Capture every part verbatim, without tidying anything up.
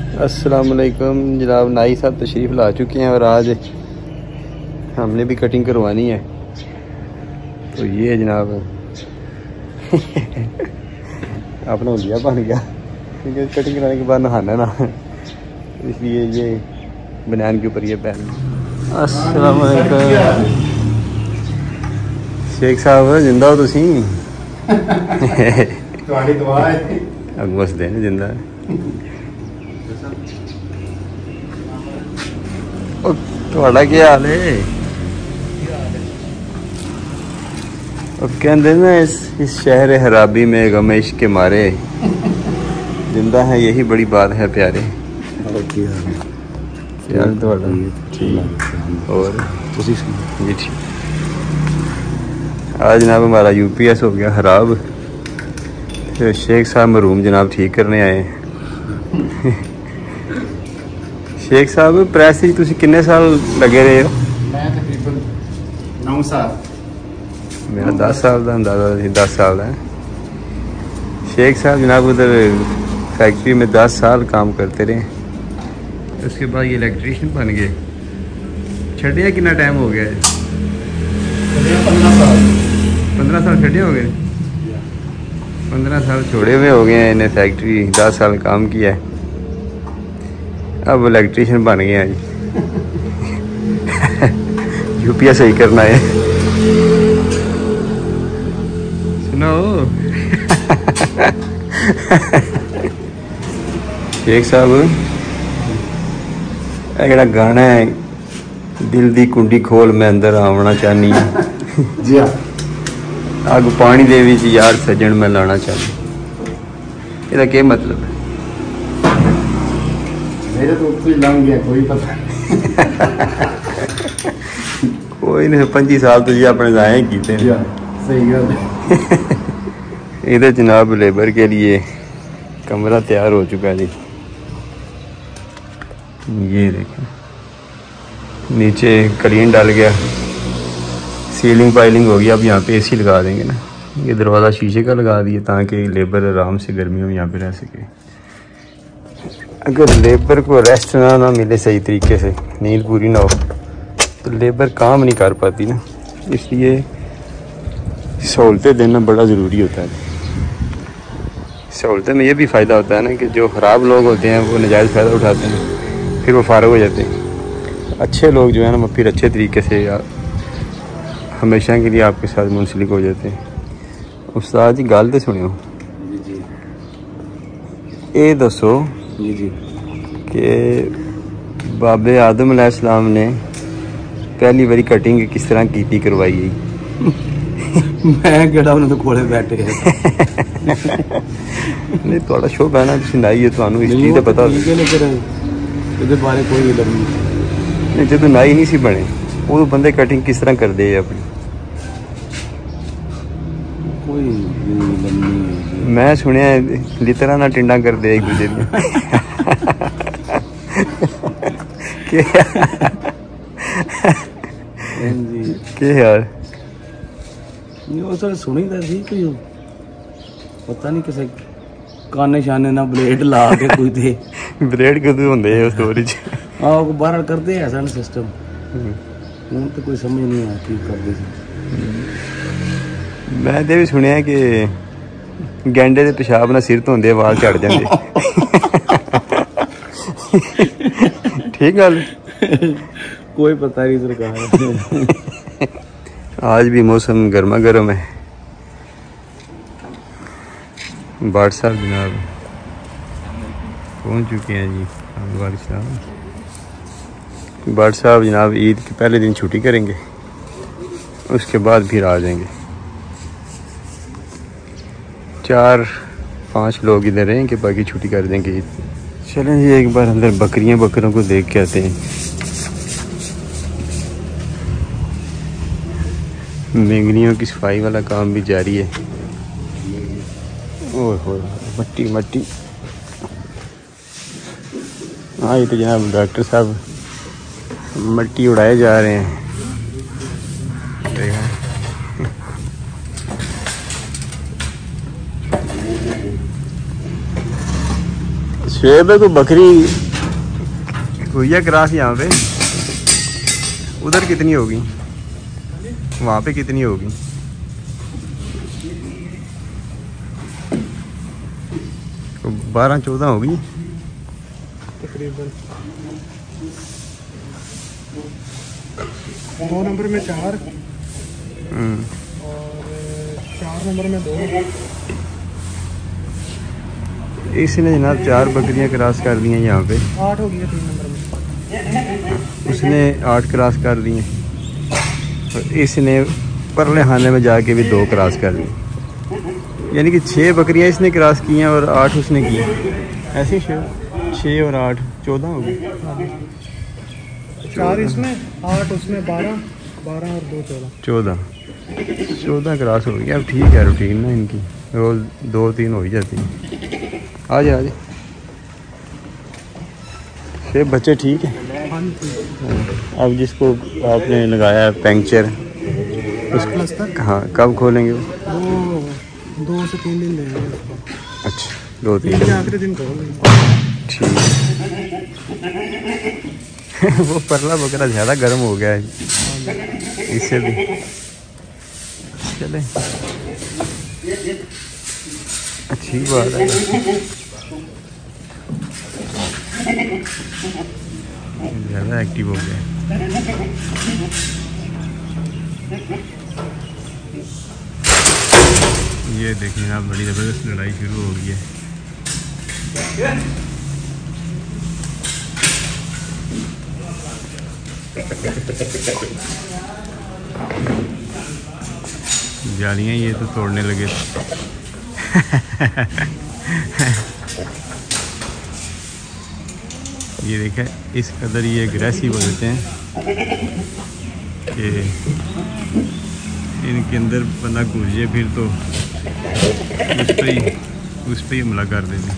अस्सलामुअलैकुम जनाब, नाई साहब तशरीफ़ ला चुके हैं और आज हमने भी कटिंग करवानी है। तो ये है जनाब अपना उलिया बन गया क्योंकि कटिंग कराने के बाद नहाना ना, इसलिए ये बनियान के ऊपर ये पहन। अस्सलामुअलैकुम शेख साहब, जिंदा हो तुसी? तुम्हारी दुआ है। अब बस देने जिंदा है। थोड़ा क्या हाल है? अब कहते ना इस इस शहर हराबी में गम इश्क के मारे जिंदा है, यही बड़ी बात है प्यारे। यार थोड़ा और जी ठीक। आज जनाब हमारा यूपीएस हो गया खराब, फिर शेख साहब मरूम जनाब ठीक करने आए। शेख साहब प्रेस ही तुसी कितने साल लगे रहे हो? मैं तकरीबन नौ साल। मेरा दस साल का अंदाजा थी, दस साल है। शेख साहब जनाब उधर फैक्ट्री में दस साल काम करते रहे, उसके बाद ये इलेक्ट्रीशियन बन गए। छठिया कितना टाइम हो गया है? पंद्रह साल। पंद्रह साल छठे हो गए? पंद्रह साल छोड़े हुए हो गए हैं इन्हें, फैक्ट्री दस साल काम किया है, अब इलेक्ट्रीशियन बन गए हैं जी। यूपीएस सही करना है। सुनो शेख साहब, एक गाना है दिल दी कुंडी खोल मैं अंदर आवना चाहनी जी हाँ। अग पानी दे विच यार सजन मैं लाना चाहनी, इसका क्या मतलब है? मेरे तो कोई लंघ गया, कोई पता नहीं। कोई नहीं, पच्चीस साल तो जी अपने जाए कीते हैं। सही गल है। इधर जनाब लेबर के लिए कमरा तैयार हो चुका है जी। ये देखें नीचे कलीन डाल गया, सीलिंग पाइलिंग हो गया। अब यहाँ पे एसी लगा देंगे ना, ये दरवाज़ा शीशे का लगा दिए ताकि लेबर आराम से गर्मियों में यहाँ पे रह सके। अगर लेबर को रेस्ट ना ना मिले सही तरीके से, नींद पूरी ना हो, तो लेबर काम नहीं कर पाती ना, इसलिए सहूलतें देना बड़ा ज़रूरी होता है। सहूलतें में ये भी फ़ायदा होता है ना कि जो ख़राब लोग होते हैं वो नजायज़ फ़ायदा उठाते हैं, फिर वो फारग हो जाते हैं। अच्छे लोग जो है ना वो फिर अच्छे तरीके से हमेशा के लिए आपके साथ मुंसलिक हो जाते हैं। उस्ताद जी गल तो सुनियो जी जी। ये दसो जी जी कि बाबे आदम अलैहिस्सलाम ने पहली बारी कटिंग किस तरह की करवाई गई? मैं केड़ा उन्होंने तो कोले बैठे नहीं थोड़ा शो बहना नाई है, थानू इस चीज़ का पता ਇਹਦੇ ਬਾਰੇ कोई इलम नहीं। जो नाई नहीं सी बने वो बंदे कटिंग किस तरह कर दे अपनी? कोई इलम नहीं। मैं सुनिया लितरा ना टिंडा कर दे एक दूसरे में। क्या यार ਉਹ ਸਰ ਸੁਣੀਦਾ ਸੀ ਕੋਈ ਪਤਾ ਨਹੀਂ ਕਿਸੇ ਕਾਨੇ ਸ਼ਾਨੇ ਨਾਲ ਬਲੇਡ ਲਾ ਕੇ ਕੋਈ ਤੇ ਬਲੇਡ ਕਦੋਂ ਹੁੰਦੇ ਆ ਸਟੋਰੀ ਚ? ਆਹ ਕੋ ਬਾਹਰ ਕਰਦੇ ਐ ਸਨ ਸਿਸਟਮ। ਹੁਣ ਤਾਂ ਕੋਈ ਸਮਝ ਨਹੀਂ ਆ ਕੀ ਕਰਦੇ ਸੀ। ਮੈਂ ਤੇ ਵੀ ਸੁਣਿਆ ਕਿ ਗੈਂਡੇ ਦੇ ਪਿਸ਼ਾਬ ਨਾਲ ਸਿਰ ਧੋਂਦੇ ਵਾਲ ਝੜ ਜਾਂਦੇ। ठीक गल। कोई पता नहीं सरकार। आज भी मौसम गर्मा गर्म है। बाट साहब जनाब पहुंच चुके हैं जी। बाट साहब बाट साहब जनाब ईद के पहले दिन छुट्टी करेंगे, उसके बाद फिर आ जाएंगे। चार पांच लोग इधर रहेंगे, बाकी छुट्टी कर देंगे ईद। चलें जी एक बार अंदर बकरियां बकरों को देख के आते हैं। मेंगनियों की सफाई वाला काम भी जारी है। ओह हो मट्टी मट्टी। हाँ ये तो जनाब डॉक्टर साहब मट्टी उड़ाए जा रहे हैं। देखा शेब है कोई बकरी हुई है क्रॉस यहाँ पे। उधर कितनी होगी, वहाँ पे कितनी होगी? बारह चौदह होगी तकरीबन। दो नंबर में चार और चार नंबर में दो। इसने जनाब चार बकरियां क्रॉस कर दी हैं यहाँ पे। आठ हो गई तीन नंबर में। उसने आठ क्रॉस कर दी हैं और इसने परले खाने में जाके भी दो क्रॉस कर दी, यानी कि छः बकरियां इसने क्रॉस की हैं और आठ उसने की। ऐसे छः छः और आठ चौदह हो गई। चार इसमें, आठ उसमें, बारह बारह और दो चौदह चौदह चौदह क्रॉस हो गई। अब ठीक है रूटीन ना इनकी, रोज़ दो तीन हो ही जाती है। आ जाए आ जाए शेब, बच्चे ठीक है। अब जिसको आपने लगाया है पंक्चर उसको, हाँ कब खोलेंगे वो? दो से तीन दिन लेंगे। अच्छा दो तीन दिन आखिरी दिन खोलेंगे। ठीक वो परला बकरा ज़्यादा गर्म हो गया है इससे भी। चले अच्छी बात है, ज़्यादा एक्टिव हो गया। ये देखिए ना बड़ी ज़बरदस्त लड़ाई शुरू हो गई है। जालियाँ ये तो तोड़ने लगे। ये देखें इस कदर ये एग्रेसिव हो जाते हैं कि इनके अंदर बंदा घुस जाए फिर तो उस पर ही उस पर ही हमला कर देते।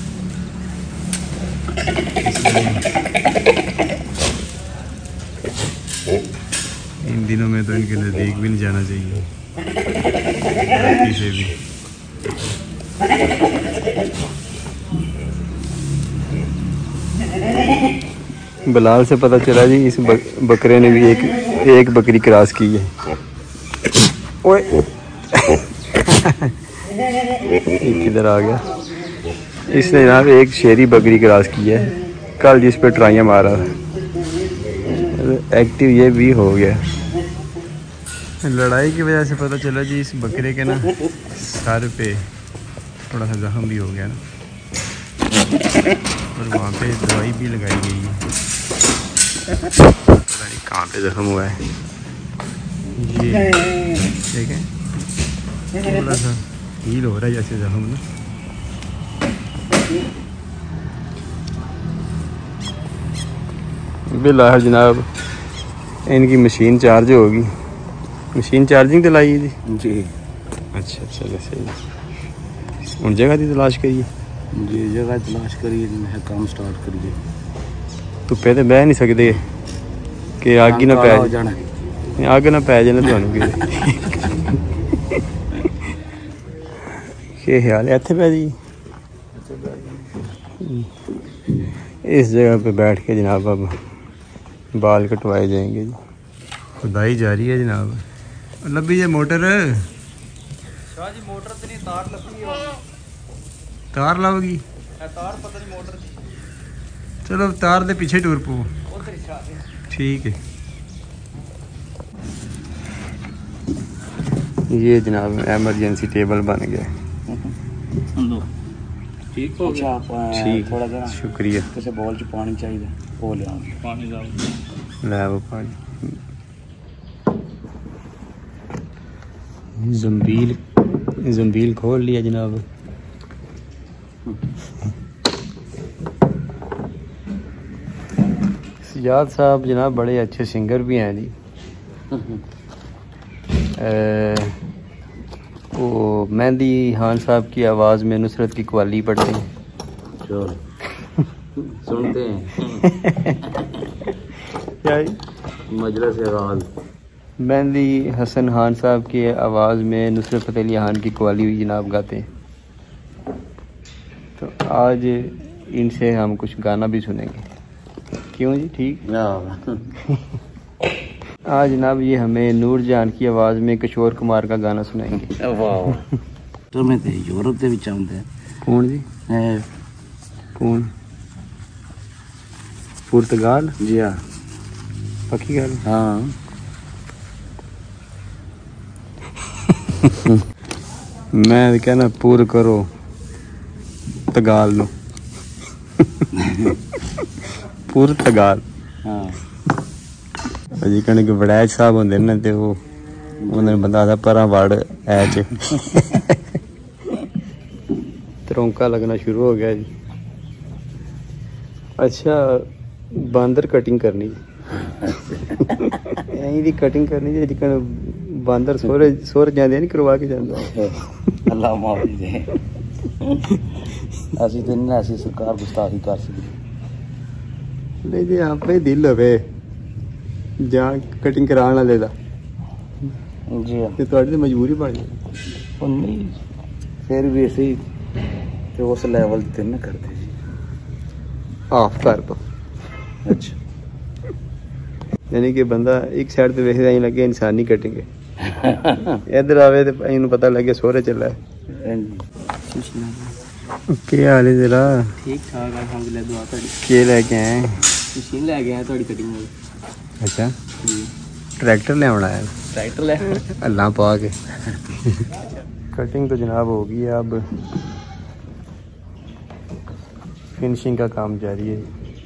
इन दिनों में तो इनके नज़दीक भी नहीं जाना चाहिए किसी भी। बिलाल से पता चला जी इस बक, बकरे ने भी एक एक बकरी क्रॉस की है। ओए किधर आ गया? इसने जनाब एक शेरी बकरी क्रॉस की है कल, जिस पे ट्राइयाँ मारा था। एक्टिव ये भी हो गया। लड़ाई की वजह से पता चला जी इस बकरे के ना सर पे थोड़ा सा जख्म भी हो गया ना, और वहाँ पे दवाई भी लगाई गई है। पता नहीं कहाँ पे जख्म हुआ है। ये देखें थोड़ा सा हील हो रहा है जैसे जख्म ना। बिलाल जनाब इनकी मशीन चार्ज होगी। मशीन चार्जिंग तो लाई जी? जी अच्छा चलो सही। उन जगह की तलाश करिए जी, जगह तलाश करिए, काम स्टार्ट करिए। धुप्पे तो बह नहीं सकते कि अग ही ना पै जाना, अग ना पै जाना तुहानू कि ख्याल है इत्थे पै जी। इस जगह पे बैठ के जनाब अब बाल कटवाए जाएंगे जी। खुदाई जारी है जनाब। लब्बी है मोटर शाह जी, मोटर तो नहीं, तार लगी है। तार लाओगी? तार पता नहीं मोटर दी। चलो तार दे पीछे टूर पो। ठीक है। ये जनाब एमरजेंसी टेबल बन गया। ठीक हो गया। ठीक, थोड़ा सा शुक्रिया। किसी बॉल च पानी चाहिए, वो ले आओ। पानी लाओ, ले वो पानी। जंबील जंबील खोल लिया जनाब। सियाद साहब जनाब बड़े अच्छे सिंगर भी हैं जी। वो मेहंदी खान साहब की आवाज़ में नुसरत की कव्वाली पढ़ते हैं। सुनते हैं क्या मजलिस आवाज़। मेहंदी हसन खान साहब की आवाज़ में नुसरत फ़तेह अली खान की कव्वाली हुई जनाब गाते हैं। तो आज इनसे हम कुछ गाना भी सुनेंगे। क्यों जी, ठीक? आज जनाब ये हमें नूर जान की आवाज़ में किशोर कुमार का गाना सुनाएंगे। वाह तो मैं तो यूरोप के विच आउंदे हैं। कौन जी? कौन? पुर्तगाल? जी हाँ। पक्की गल? हाँ। मैं कहना पूर करो तगाल नो। पुर्तगाल। हाँ। जी कहने के वड़ैच साहब होंगे ना तो वो उन्होंने बंदा था परा वड़ ऐच तरौंका लगना शुरू हो गया जी। अच्छा बांदर कटिंग करनी यहीं दी कटिंग करनी जी जिकन बांदर सोरे सोर जाते नहीं करवा के जाते। अल्लाह माफ दे असि तो नहीं ऐसी सरकार गुस्ताखी कर सकती नहीं जी आप ही दिल हवे ਜਾਂ ਕਟਿੰਗ ਕਰਾਉਣ ਵਾਲੇ ਦਾ ਜੀ ਤੇ ਤੁਹਾਡੀ ਮਜਬੂਰੀ ਬਣ ਜਾਏ ਉਹ ਨਹੀਂ ਫਿਰ ਵੀ ਅਸੀਂ ਤੇ ਉਸ ਲੈਵਲ ਤੇ ਨਾ ਕਰਦੇ ਜੀ ਆਫ ਕਰ ਦੋ ਅੱਛਾ ਯਾਨੀ ਕਿ ਬੰਦਾ ਇੱਕ ਸਾਈਡ ਤੇ ਵੇਖਦਾ ਹੀ ਲੱਗੇ ਇਨਸਾਨੀ ਕਟਿੰਗ ਹੈ ਇਧਰ ਆਵੇ ਤੇ ਇਹਨੂੰ ਪਤਾ ਲੱਗੇ ਸੋਹਰੇ ਚੱਲਾ ਹੈ। ਕੀ ਹਾਲ ਹੈ ਤੇਰਾ? ਠੀਕ ਠਾਕ ਅਲਹਮਦੁਲਿਲਾ ਦੁਆ ਤੁਹਾਡੀ। ਕੀ ਲੈ ਕੇ ਆਏ? ਮਸ਼ੀਨ ਲੈ ਕੇ ਆਇਆ ਤੁਹਾਡੀ ਕਟਿੰਗ ਵਾਲੀ। अच्छा ट्रैक्टर ले आना है? ट्रैक्टर ले अल्लाह पा के कटिंग तो जनाब होगी है, अब फिनिशिंग का काम जारी है।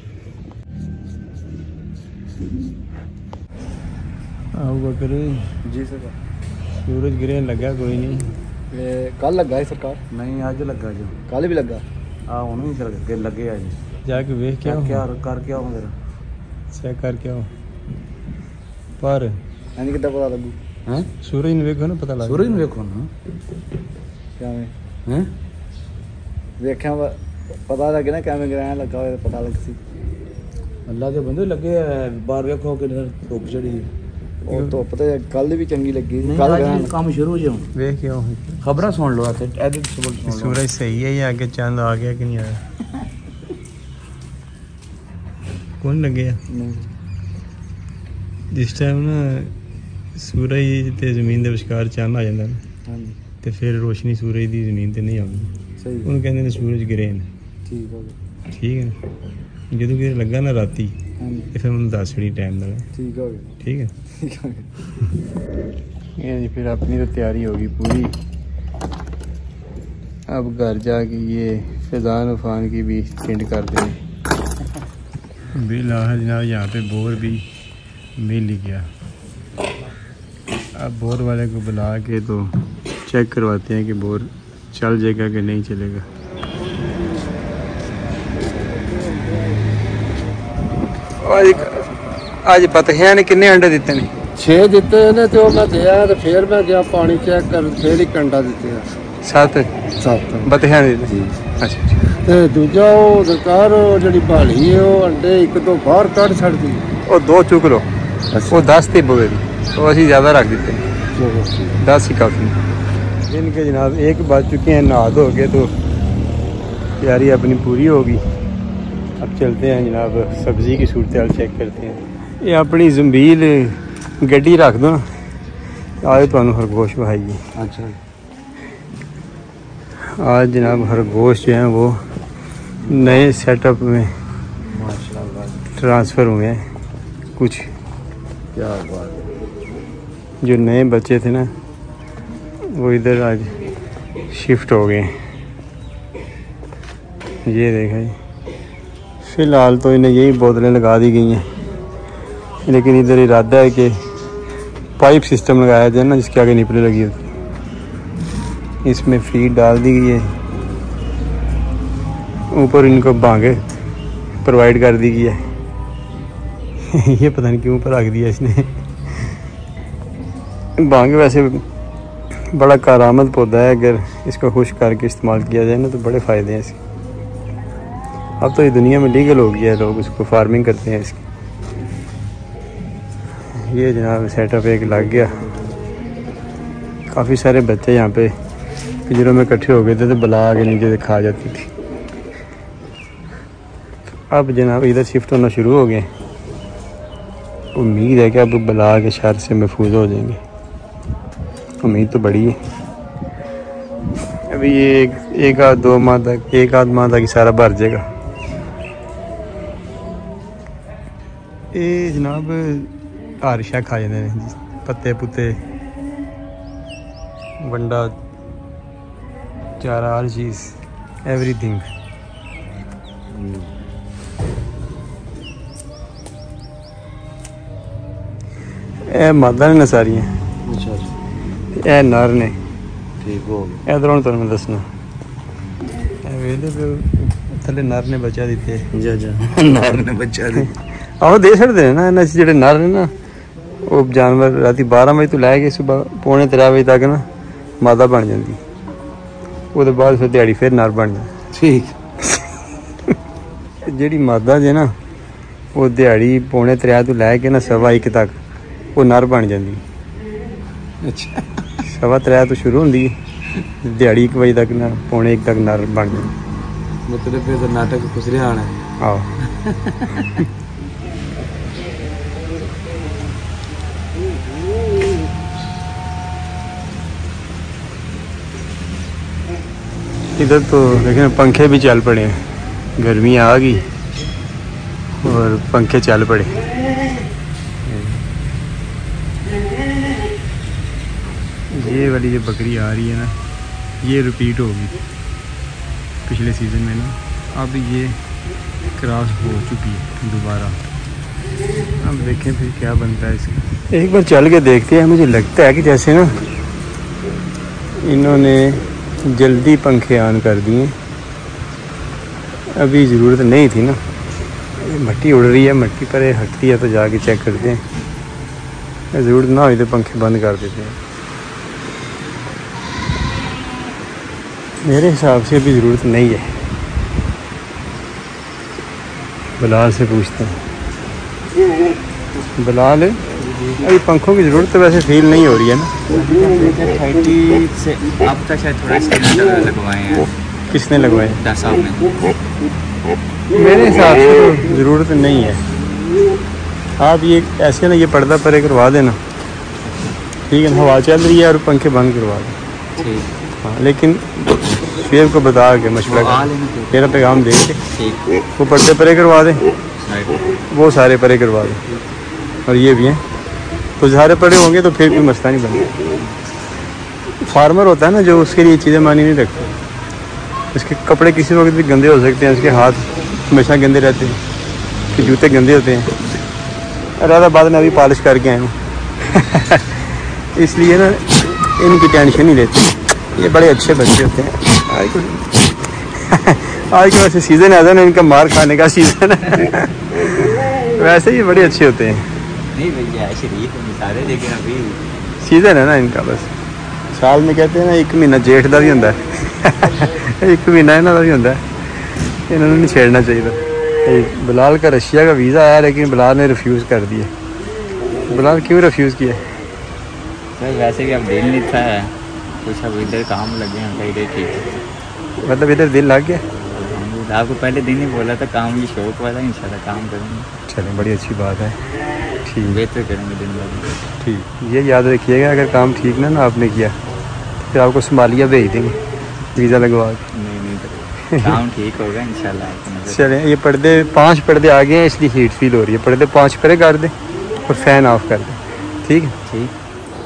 आओ बकर जी सर सूरज गिरने लगा कोई नहीं कल लगा है सरकार नहीं आज लगा जो कल भी लगा हाँ हूँ भी सर लगे आज जाके वेख क्या क्या कर क्या हो मेरा चेक कर क्या हो पर यानी कितना पता लगू हैं सूरज ने देखो ना पता लग सूरज ने देखो ना क्या में हैं देखा पता लगे ना क्या में ग्रहण लगा हुआ पता लग सी अल्लाह के बंदे लगे बाहर देखो कि धुप चढ़ी और धुप तो कल भी चंगी लगी कल काम शुरू हो जाऊं देख क्या खबर सुन लो एडिट सुन लो सूरज सही है या आगे चांद आ गया कि नहीं आया? कौन लगे नहीं जिस टाइम ना सूरज ते जमीन के विचकार चंद आ जाता ना तो फिर रोशनी सूरज की जमीन ते नहीं आती सही उन्होंने कहते हैं सूरज गिरे ने ठीक हो गया ठीक है ना जो कि लगा ना राती तो फिर उन्होंने दस छड़ी टाइम लगा ठीक हो गया ठीक है ये जी फिर अपनी तो तैयारी होगी पूरी। अब घर जाके ये फैज़ान उफान की भी पिंड कर देंगे। बिल है जनाब यहाँ पे बोर भी मिल ही गया। अब बोर वाले को बुला के तो चेक करवाते हैं कि बोर चल जाएगा कि नहीं चलेगा। आज आज पता है किन्ने अंडे दिते ने? छे दिते ने तो मैं दिया तो फिर मैं गया पानी चेक कर फिर ही कंडा दिते सत सत बतिया दिते। अच्छा ते दूजा वो सरकार जी भाली है वो अंडे एक तो बाहर कट छड़ती वो दो चुक लो वो दस थे बोले तो असी ज़्यादा रख देते दस ही काफ़ी। इनके जनाब एक बज चुके हैं नहा धो के तो तैयारी अपनी पूरी होगी। अब चलते हैं जनाब सब्ज़ी की सूरत हाल चेक करते हैं। ये अपनी जंबील गड्डी रख दो ना आज तो खरगोश बहाइए। अच्छा आज जनाब खरगोश जो हैं वो नए सेटअप में माशाल्लाह ट्रांसफ़र हुए हैं कुछ। क्या बात जो नए बच्चे थे ना वो इधर आज शिफ्ट हो गए। ये देखा जी फ़िलहाल तो इन्हें यही बोतलें लगा दी गई हैं, लेकिन इधर इरादा है कि पाइप सिस्टम लगाया जाए ना जिसके आगे निपले लगी होती, इसमें फीड डाल दी गई है, ऊपर इनको भांगे प्रोवाइड कर दी गई है। ये पता नहीं क्यों ऊपर रख दिया इसने। भांगे वैसे बड़ा कारामद पौधा है, अगर इसको खुश्क करके इस्तेमाल किया जाए ना तो बड़े फ़ायदे हैं इसके। अब तो ये दुनिया में लीगल हो गया है, लोग उसको फार्मिंग करते हैं इसकी। ये जनाब सेटअप एक लग गया। काफ़ी सारे बच्चे यहाँ पे पिंजरों में इकट्ठे हो गए थे तो बला के नीचे से खा जाती थी। अब जनाब इधर शिफ्ट होना शुरू हो गए। उम्मीद है कि अब बला के शर से महफूज हो जाएंगे, उम्मीद तो बड़ी है। अभी ये एक, एक आध दो माह तक एक आध माह तक ही सारा भर जाएगा। ये जनाब हर शा खा जाते हैं, पत्ते पुत्ते वंडा चारा हर चीज़ एवरीथिंग। ए मादा ने सारियां, अच्छा ए नर ने, ठीक हो गया। इधरों तो मैं दसना वेले थले नर ने बच्चा दिते, जा जा नर ने बच्चा दी आओ दे सकते हैं ना। इन्हें जेडे नर ने ना वो जानवर रात बारह बजे तो लैके सुबह पौने त्रै बजे तक ना मादा बन जाती, वो बाद फिर दिहाड़ी फिर नर बन जाती। ठीक जी मादा जे ना वो दिहाड़ी पौने त्रै तो लैके ना सवा एक तक वो नर बन जाती। अच्छा सवा त्रै तो शुरू होंगी दिहाड़ी एक बजे तक ना पौने एक तक नर बन जाती। मतलब फिर तो नाटक खुसरिया आना है। आओ इधर तो लेकिन पंखे भी चल पड़े हैं, गर्मी आ गई और पंखे चल पड़े। ये वाली जो बकरी आ रही है ना ये रिपीट होगी पिछले सीज़न में ना, अब ये क्रॉस हो चुकी है दोबारा। अब देखें फिर क्या बनता है इसका, एक बार चल के देखते हैं। मुझे लगता है कि जैसे ना इन्होंने जल्दी पंखे ऑन कर दिए, अभी ज़रूरत नहीं थी ना। मट्टी उड़ रही है, मट्टी पर हटती है तो जाके चेक करते हैं, ज़रूरत ना हुई तो पंखे बंद कर देते हैं। मेरे हिसाब से अभी ज़रूरत नहीं है। बिलाल से पूछते हैं। बिलाल अभी पंखों की ज़रूरत तो वैसे फील नहीं हो रही है ना। थर्टी से अब तक शायद थोड़ा स्टिकर लगवाए हैं। किसने लगवाए? दस साल में। मेरे हिसाब से तो ज़रूरत नहीं है। आप ये ऐसे ना ये पर्दा परे करवा देना, ठीक है, हवा चल रही है और पंखे बंद करवा दें। ठीक हाँ, लेकिन शेर को बता के मशवरा मेरा पैगाम दे के वो पर्दे परे करवा दें, वो सारे परे करवा दें, और ये भी हैं तो सारे पड़े होंगे तो फिर कोई मसला नहीं बनता। फार्मर होता है ना जो उसके लिए चीज़ें मानी नहीं रखते, उसके कपड़े किसी वक्त भी गंदे हो सकते हैं, उसके हाथ हमेशा गंदे रहते हैं, उसके जूते गंदे होते हैं। राधा बाद में अभी पॉलिश करके आए हूँ इसलिए ना इनकी टेंशन नहीं लेती, ये बड़े अच्छे बच्चे होते हैं। आज को आज के वैसे सीज़न है ना इनका मार खाने का सीज़न है वैसे ही बड़े अच्छे होते हैं। नहीं भैया शरीफ सारे, लेकिन अभी सीज़न है ना इनका, बस साल में कहते हैं ना एक महीना जेठ का भी होता है एक महीना इन्हों का भी होता है, इन्होंने नहीं छेड़ना चाहिए। बिलाल का रशिया का वीज़ा आया लेकिन बिलाल ने रिफ्यूज़ कर दिया। बिलाल क्यों रिफ्यूज़ किया? सर वैसे भी अब दिल नहीं था कुछ, अब इधर काम लगे हैं इधर। ठीक मतलब इधर दिल लग गया? आपको पहले दिन ही बोला था काम की शौक वाला, इंशाल्लाह काम करेंगे। चलें बड़ी अच्छी बात है, ठीक बेहतर करेंगे दिन भर। ठीक ये याद रखिएगा, अगर काम ठीक ना ना आपने किया फिर आपको सोमालिया भेज देंगे वीज़ा लगवा के। नहीं नहीं काम ठीक होगा इंशाल्लाह। चलें ये पर्दे पांच पर्दे आ गए हैं इसलिए हीट फील हो रही है, पर्दे पांच परे कर दें और फ़ैन ऑफ कर दें, ठीक है? ठीक।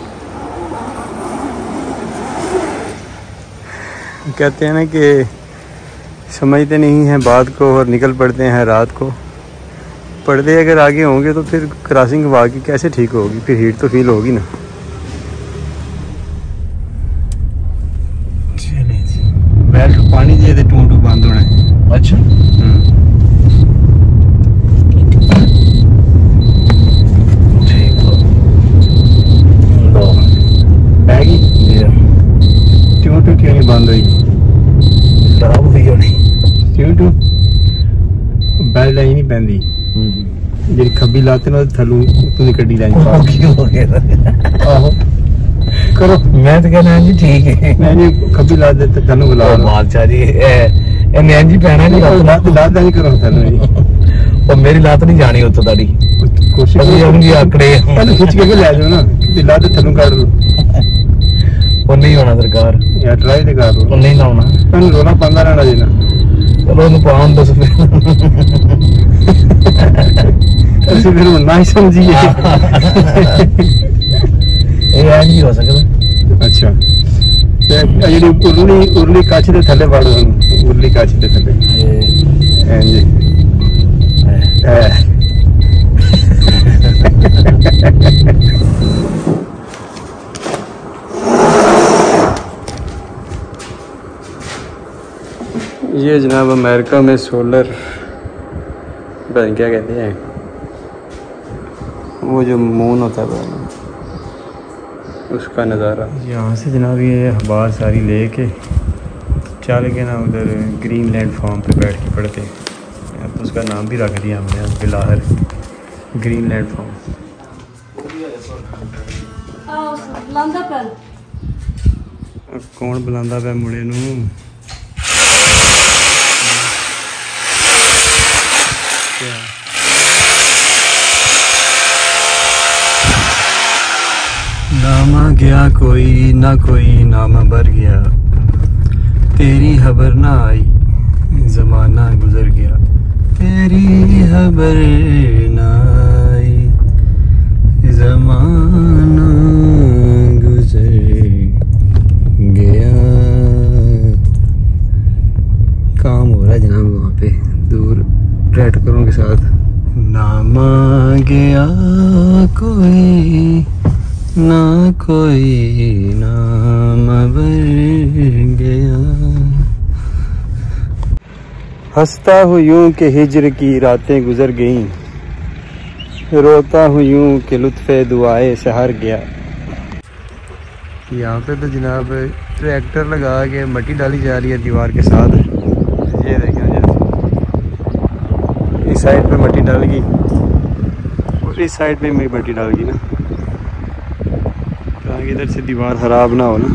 कहते हैं ना कि समझते नहीं हैं बात को और निकल पड़ते हैं रात को। पर्दे अगर आगे होंगे तो फिर क्रॉसिंग हवा की कैसे ठीक होगी, फिर हीट तो फील होगी ना। चलें जी, बैठ पानी दे दे, टू टू बंद होना है। अच्छा ठीक हो लो बैगी टू टू क्यों नहीं बंद हुई? खराब हुई होनी टू टू बैल लाइन नहीं पैंदी जी खब्बी लाते ना थलू तुझे कड्डी लाइन पा क्यों हो गया आहो करो। मैं तो कहना जी ठीक है, मैं नहीं खब्बी ला देते थलू बुला बादशाह जी ਇਹਨੇ ਇੰਜ ਹੀ ਪੈਣਾ ਨਹੀਂ ਲੱਤ ਲੱਤ ਨਹੀਂ ਕਰੋ ਥੱਲੇ ਉਹ ਮੇਰੀ ਲੱਤ ਨਹੀਂ ਜਾਣੀ ਉੱਥੋਂ ਤੁਹਾਡੀ ਕੋਸ਼ਿਸ਼ ਅਸੀਂ ਆਉਂਗੀ ਆਕੜੇ ਪਹਿਲੇ ਖਿੱਚ ਕੇ ਲੈ ਜਾਓ ਨਾ ਤੇ ਲੱਤ ਥੱਲੋਂ ਕੱਢ ਲਓ ਉਹ ਨਹੀਂ ਹੋਣਾ ਸਰਕਾਰ ਯਾਰ ਟਰਾਈ ਤੇ ਕਰ ਲਓ ਉਹ ਨਹੀਂ ਲਾਉਣਾ ਤੈਨੂੰ ਰੋਣਾ ਪਾਉਂਦਾ ਰਹਿਣਾ ਜੀ ਨਾ ਚਲੋ ਉਹਨੂੰ ਪਾਉਣ ਦੱਸ ਫਿਰ ਅਸੀਂ ਫਿਰ ਨਾ ਹੀ ਸਮਝੀਏ ਇਹ ਐ ਨਹੀਂ ਹੋ ਸਕਦਾ ਅੱਛਾ ਤੇ ਜਿਹੜੀ ਉਰਲੀ ਉਰਲੀ ਕੱਚ ਦੇ ਥੱਲੇ ਵੜ ਉਹਨੂੰ ਉਰਲੀ ਕੱਚ ਦੇ ਥੱਲੇ ਐਂ ਜੀ ਐ ये जनाब अमेरिका में सोलर बन क्या कहते हैं वो जो मून होता है उसका नज़ारा यहाँ से जनाब ये अखबार सारी लेके चल के ना उधर ग्रीनलैंड फार्म पे बैठ के पढ़ते हैं अब तो उसका नाम भी रख दिया हमने बिलाहर ग्रीनलैंड फार्म कौन बुलांदा पे मुड़े नू नामा गया कोई ना कोई नामा भर गया तेरी खबर ना आई ज़माना गुजर गया तेरी खबर ना आई ज़माना गुजर गया। काम हो रहा है जनाब वहाँ पे दूर ट्रैक्टरों के साथ। नामा गया कोई ना कोई नाम भर गया हंसता हूँ यूं कि हिजर की रातें गुजर गईं रोता हूँ यूं कि लुत्फ़े दुआए सहर गया। यहाँ पे तो जनाब ट्रैक्टर लगा के मिट्टी डाली जा रही है दीवार के साथ। ये देखें जैसे इस साइड पे मिट्टी डाल गई और इस साइड पे मिट्टी डाल गई ना ताकि इधर से दीवार खराब ना हो ना।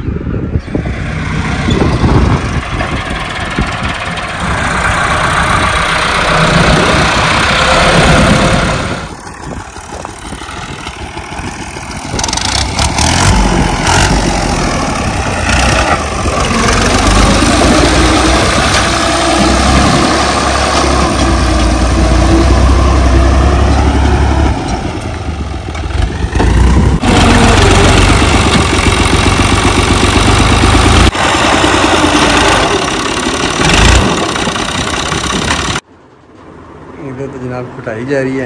इधर तो जनाब कुटाई जा रही है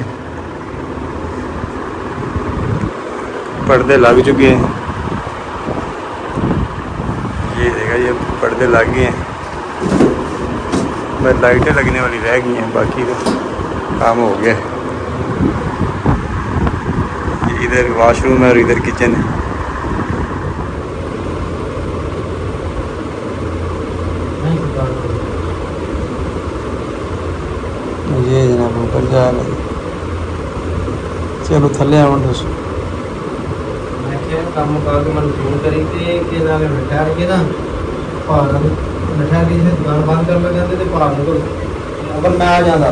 पर्दे लग चुके हैं। ये देखा ये पर्दे लग गए हैं बस लाइटें लगने वाली रह गई हैं बाकी तो काम हो गया। इधर वॉशरूम है और इधर किचन है। ये जनाब ऊपर जा रहे चलो थले आवन दस मैं क्या काम का के मन फोन करी थी कि ना मैं बैठा रही ना पार बैठा रही से दुकान बंद कर लगा थे पार को अगर मैं आ जाता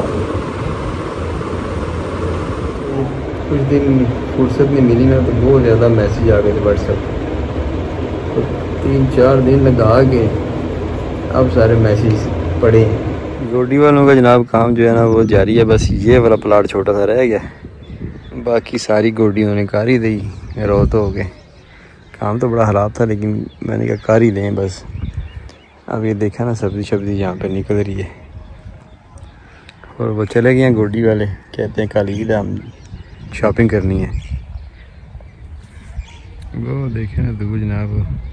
कुछ दिन फुर्सत नहीं मिली मेरे तो बहुत ज़्यादा मैसेज आ गए थे व्हाट्सएप तो तीन चार दिन लगा के अब सारे मैसेज पड़े हैं। गोडी वालों का जनाब काम जो है ना वो जारी है। बस ये वाला प्लाट छोटा सा रह गया बाकी सारी गोडी उन्होंने कार ही दी रोत हो गए। काम तो बड़ा ख़राब था लेकिन मैंने कहा कार ही दें बस। अब ये देखा ना सब्ज़ी शब्ज़ी यहाँ पे निकल रही है और वो चले गए हैं गोडी वाले कहते हैं कल ईद हम शॉपिंग करनी है। वो देखे ना दूर जनाब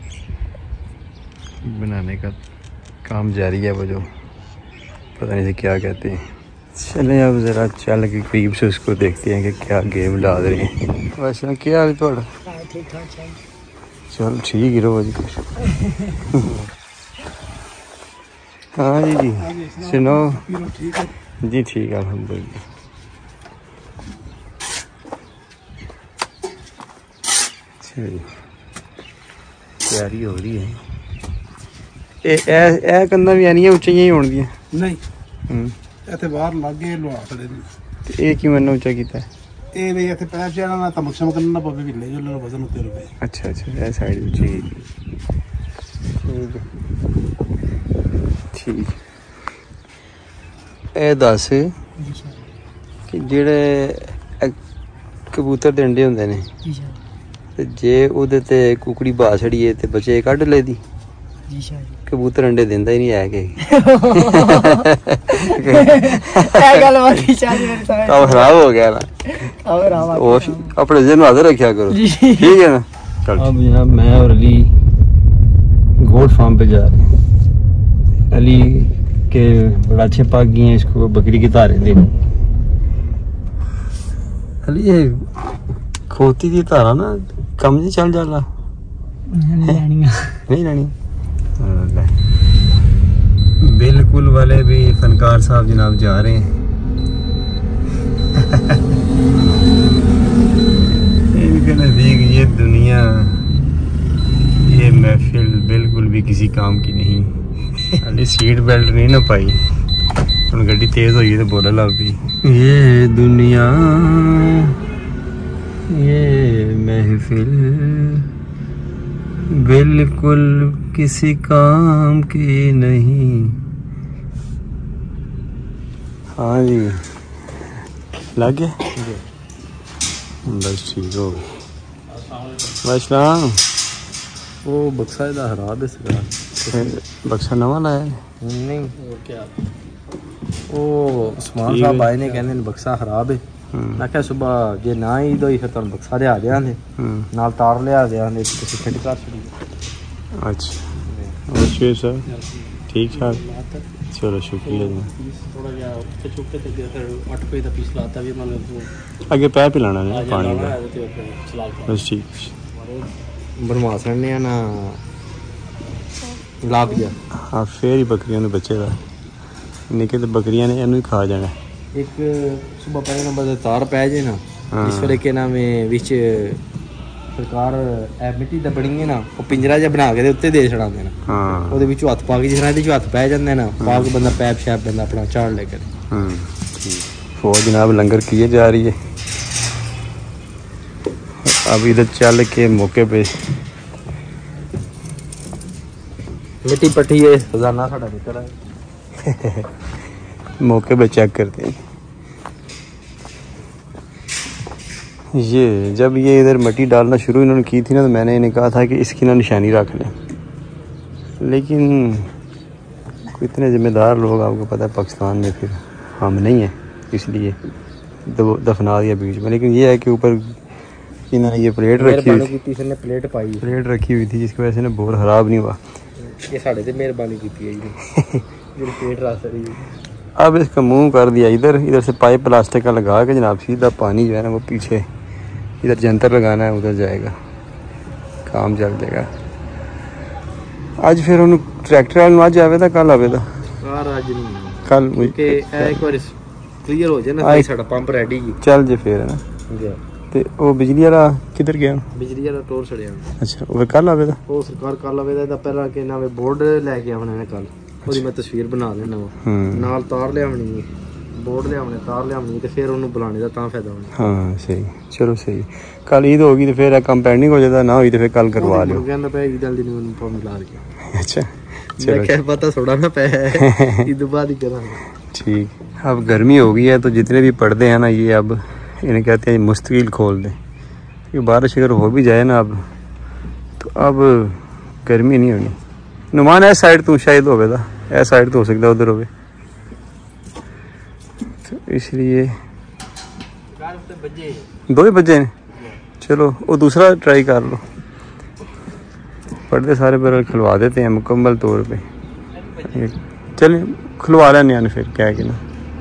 बनाने का काम जारी है वो जो पता नहीं से क्या कहते हैं। चलें अब ज़रा चल के करीब से उसको देखते हैं कि क्या गेम डाल रहे हैं। वैसे क्या हाल थोड़ा चल ठीक ही रहो जी कुछ हाँ जी जी सुनो जी ठीक है अल्हम्दुलिल्लाह। अच्छा जी तैयारी हो रही है ਇਹ ਕੰਧਾਂ ਵੀ ਐਨੀਆਂ ਉੱਚੀਆਂ ਹੀ ਹੋਣਗੀਆਂ ਨਹੀਂ ਹੂੰ ਇੱਥੇ ਬਾਹਰ ਲੱਗੇ ਲੁਆ ਖੜੇ ਨੇ ਤੇ ਇਹ ਕਿਉਂ ਇੰਨਾ ਉੱਚਾ ਕੀਤਾ ਇਹ ਵੀ ਇੱਥੇ ਪੈਪ ਜਾਣਾ ਨਾ ਤਾਂ ਮਕਸਮ ਕਰਨਾ ਪਵੇ ਵੀ ਲੈ ਜੋ ਲੈ ਵਜ਼ਨ ਉੱਤੇ ਰਵੇ ਅੱਛਾ ਅੱਛਾ ਇਹ ਸਾਈਡ ਉੱਚੀ ਠੀਕ ਠੀਕ ਇਹ ਦੱਸ ਕਿ ਜਿਹੜੇ ਕਬੂਤਰ ਦੇ ਅੰਡੇ ਹੁੰਦੇ ਨੇ ਤੇ ਜੇ ਉਹਦੇ ਤੇ ਕੁਕੜੀ ਬਾਹ ਛੜੀਏ ਤੇ ਬੱਚੇ ਕੱਢ ਲੈਦੀ ਕਬੂਤਰ ਅੰਡੇ ਦਿੰਦਾ ਹੀ ਨਹੀਂ ਹੈ ਕਿ ਇਹ ਗੱਲ ਵਾਕੀ ਚਾਹੀ ਮੇਰੀ ਸਮਝ ਕੰਮ ਖਰਾਬ ਹੋ ਗਿਆ ਨਾ और आवाज और अपने जहन में हाजिर रखा करो ठीक है ना चल अब जनाब मैं और अली गोट फार्म पे जा रहे हैं अली के बड़ा अच्छे पाक गए हैं इसको बकरी की तारे दे अली ये खोती दी तारा ना कम नहीं चल जाला नहीं रानी बिल्कुल वाले भी फनकार साहब जनाब जा रहे हैं इनके नज़दीक ये दुनिया ये महफिल बिल्कुल भी किसी काम की नहीं अली सीट बेल्ट नहीं ना पाई हम गड्डी तेज हुई तो बोला लग भी ये दुनिया ये महफिल बिल्कुल किसी काम की नहीं। हाँ जी लग गया बस ठीक हो गया वो बक्सा इधर खराब है इसका बक्सा नवा लाया नहीं और क्या वो उस्मान साहब आए ने कहने बक्सा खराब है मैं क्या सुबह जे ना ही दो फिर तुम बक्सा लिया देंगे नाल तार लिया देंगे तुम फिट कर छड़ी। अच्छा और सर ठीक ठाक चलो शुक्रिया अगे पैर पिलाना है पानी का बस ठीक बनवासन ने ना ला दिया हाँ फिर ही बकरियों ने बच्चे का निके तो बकरियां ने इनू ही खा जाना एक सुबह पहले नंबर तार पै जाए ना इस वे के नाम विच सरकार मिट्टी दा बनी है ना वो पिंजरा जिहा बना के उत्ते दे छड़ांदे ना हां ओदे विच हत्थ पा के जिस तरह दे हत्थ पै जांदे ना पा के बंदा पैप शैप बंदा अपना झाड़ लेकर हां ठीक वो जनाब लंगर किए जा रही है अब इधर चल के मौके पे मिट्टी पट्टी है खजाना साडा निकल आया मौके पे चेक करते हैं ये जब ये इधर मिट्टी डालना शुरू इन्होंने की थी ना तो मैंने इन्हें कहा था कि इसकी ना निशानी रख लें लेकिन इतने ज़िम्मेदार लोग आपको पता है पाकिस्तान में फिर हम नहीं हैं इसलिए दफना दिया बीच में। लेकिन ये है कि ऊपर इन्होंने ये प्लेट रखी हुई थी ने प्लेट पाई प्लेट रखी हुई थी जिसकी वजह से ना बोर ख़राब नहीं हुआ ये साढ़े से मेहरबानी की थी प्लेट रख रही अब इसका मुंह कर दिया इधर इधर से पाइप प्लास्टिक का लगा के जनाब सीधा पानी जो है ना वो पीछे इधर जंतर लगाना है उधर जाएगा काम चल जाएगा। आज फिर उन्होंने ट्रैक्टर वाले आज आवे था कल आवे था आज नहीं कल के एक बार क्लियर हो जाए ना साडा पंप रेडी चल जे फिर है ना ते वो बिजली वाला किधर गया बिजली वाला टोर छड़िया अच्छा वो कल आवे था वो सरकार कल आवे था पहला के नाम बोर्ड लेके आने ने कल ਉਹਦੀ मैं तस्वीर बना लेना नाल तार लियावनी बोर्ड लियावने तार लियावनी ते फिर ਉਹਨੂੰ बुलाने ਦਾ ਤਾਂ फायदा होना। हाँ सही चलो सही कल ईद होगी तो फिर काम पेंडिंग हो जाता ना हुई तो फिर कल करवा लो कहंदा पे ईद वाले दिन ਮੈਨੂੰ फोन मिला के अच्छा चलो क्या पता थोड़ा ना पे ईद बाद ही करांगे ठीक। अब गर्मी हो गई है तो जितने भी पर्दे हैं ना ये अब इन्हें कहते हैं मुस्तकिल खोल दें क्योंकि बारिश अगर हो भी जाए ना अब तो अब गर्मी नहीं होनी। नुमान ऐ साइड तू शायद हो गया ऐ साइड तो हो सकता उधर हो तो इसलिए दो ही बजे ने चलो वो दूसरा ट्राई कर लो पर्दे सारे पर खुलवा देते हैं मुकम्मल तौर पे चलें खुलवा लेने आने फिर क्या है कि ना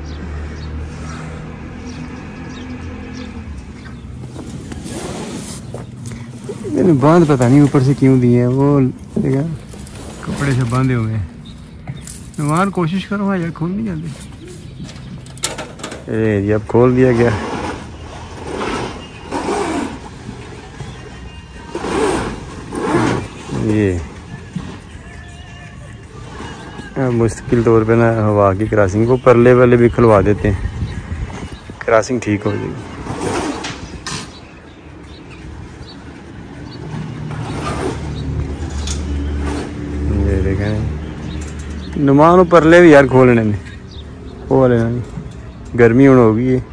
मैंने बांध पता नहीं ऊपर से क्यों दी है वो देखा कपड़े से बांधे हुए हैं नुमान कोशिश करो हाँ यार खोल नहीं जाते ए जी अब खोल दिया गया ये मुश्किल तौर पे ना हवा की क्रॉसिंग को परले वाले भी खुलवा देते हैं, क्रॉसिंग ठीक हो जाएगी। ये देखें नुमान परले भी यार खोलने ने वो वाले नहीं, गर्मी हूँ होगी है।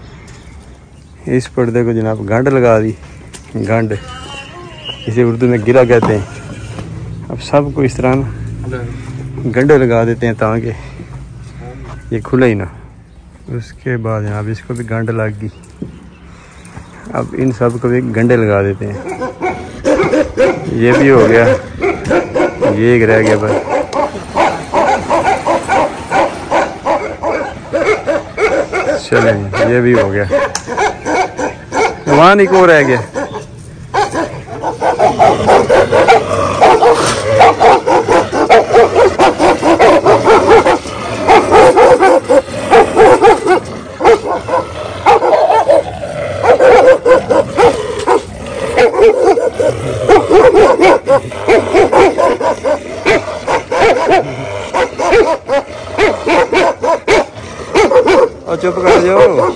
इस पर्दे को जनाब गंढ लगा दी, गंढ इसे उर्दू में गिरा कहते हैं। अब सबको इस तरह गंढे लगा देते हैं ताकि ये खुले ही ना। उसके बाद जनाब इसको भी गंढ लग गई, अब इन सब को भी गंढे लगा देते हैं। ये भी हो गया, ये एक रह गया बस। चलें ये भी हो गया, वहाँ एक और रह गया। और चुप कर जाओ।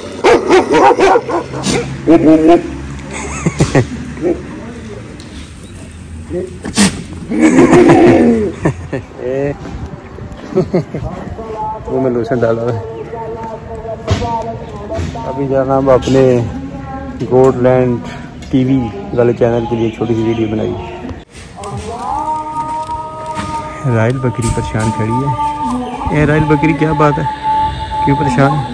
वो में लोशन डाला है। अभी जाना हम अपने गोल्डलैंड टीवी वाले चैनल के लिए छोटी सी वीडियो बनाई। राइल बकरी परेशान खड़ी है। ए राइल बकरी क्या बात है, क्यों परेशान है?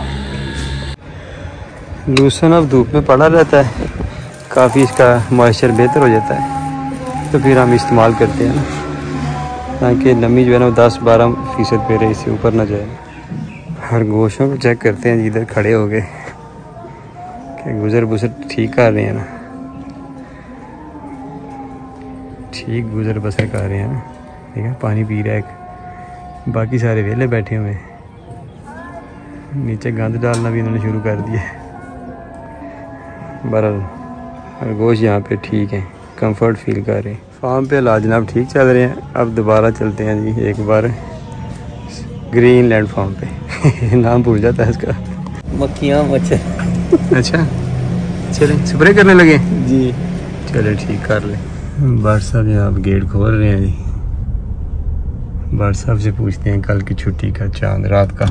लोशन अब धूप में पड़ा रहता है, काफ़ी इसका मॉइस्चर बेहतर हो जाता है, तो फिर हम इस्तेमाल करते हैं ना, ताकि नमी जो है ना दस बारह फीसद पे रहे, इससे ऊपर ना जाए। खरगोशों को चेक करते हैं जिधर खड़े हो गए कि गुजर बसर ठीक कर रहे हैं ना, ठीक गुजर बसर कर रहे हैं ना। ठीक है, पानी पी रहा है एक, बाकी सारे वेले बैठे हुए हैं। नीचे गंद डालना भी इन्होंने शुरू कर दिया। बहरहाल खरगोश यहाँ पे ठीक है, कंफर्ट फील कर रहे हैं। फार्म पे हालात जनाब ठीक चल रहे हैं। अब दोबारा चलते हैं जी एक बार ग्रीनलैंड फार्म पे। नाम भूल जाता है इसका, मक्खियाँ मच्छर। अच्छा चलें स्प्रे करने लगे जी, चले ठीक कर ले। बार साहब यहाँ आप गेट खोल रहे हैं जी। बार साहब से पूछते हैं कल की छुट्टी का चांद रात का।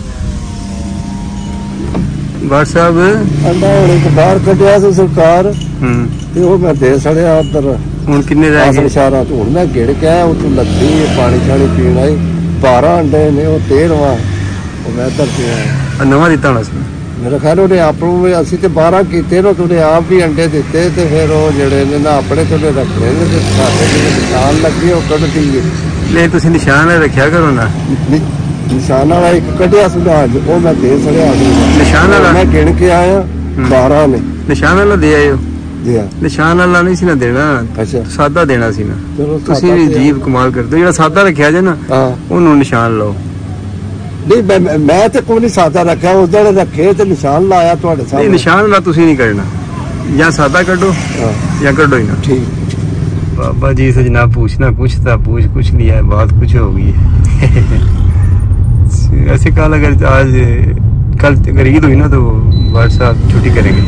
बार साहब अंडा होने के बाहर कटिया से सरकार ते वो मैं दे सड़िया उधर हुन किन्ने रह गए इशारा तो हुन मैं गिड़ के आया उतों लगी पानी छानी पीण आई बारह अंडे ने वो तेरहवां वो मैं इधर पे आया नवा दिता होना सी मेरा ख्याल ਉਹਨੇ ਆਪ ਨੂੰ ਅਸੀਂ ਤੇ बारह ਕੀਤੇ ਨੇ ਉਹਨੇ ਆਪ ਵੀ ਅੰਡੇ ਦਿੱਤੇ ਤੇ ਫਿਰ ਉਹ ਜਿਹੜੇ ਨੇ ਨਾ ਆਪਣੇ ਕੋਲੇ ਰੱਖਣੇ ਨੇ ਤੇ ਸਾਡੇ ਜਿਹੜੇ ਨਿਸ਼ਾਨ ਲੱਗੇ ਉਹ ਕੱਢਦੀ ਹੈ ਲੈ ਤੁਸੀਂ ਨਿਸ਼ਾਨ ਰੱਖਿਆ ਕਰੋ ਨਾ ਨਿਸ਼ਾਨ ਵਾਲਾ ਇੱਕ ਕੱਢਿਆ ਸੁਣਾ ਉਹ ਮੈਂ ਦੇ ਸੜਿਆ ਨਿਸ਼ਾਨ ਵਾਲਾ ਮੈਂ ਗਿਣ ਕੇ ਆਇਆ बारह ਨੇ ਨਿਸ਼ਾਨ ਵਾਲਾ ਦੇ ਆਇਓ ਦਿਆ ਨਿਸ਼ਾਨ ਵਾਲਾ ਨਹੀਂ ਸੀ ਨਾ ਦੇਣਾ ਅੱਛਾ ਸਾਦਾ ਦੇਣਾ ਸੀ ਨਾ ਚਲੋ ਤੁਸੀਂ ਵੀ ਜੀਵ ਕਮਾਲ ਕਰਦੇ ਜਿਹੜਾ ਸਾਦਾ ਰੱਖਿਆ ਜੇ ਨਾ ਹਾਂ ਉਹਨੂੰ ਨਿਸ਼ਾਨ ਲਾਓ नहीं मैं मैं तो कोई नहीं सादा रखा उधर रखे तो निशान लाया थोड़े सामने नहीं निशान ला तुसी नहीं करना या सादा कड्डो या कड्डो ही ना ठीक बाबा जी से जनाब पूछना पूछता पूछ कुछ नहीं है बात कुछ हो गई है ऐसे कल अगर आज कल अगर ईद हुई ना तो व्हाट्सएप छुट्टी करेंगे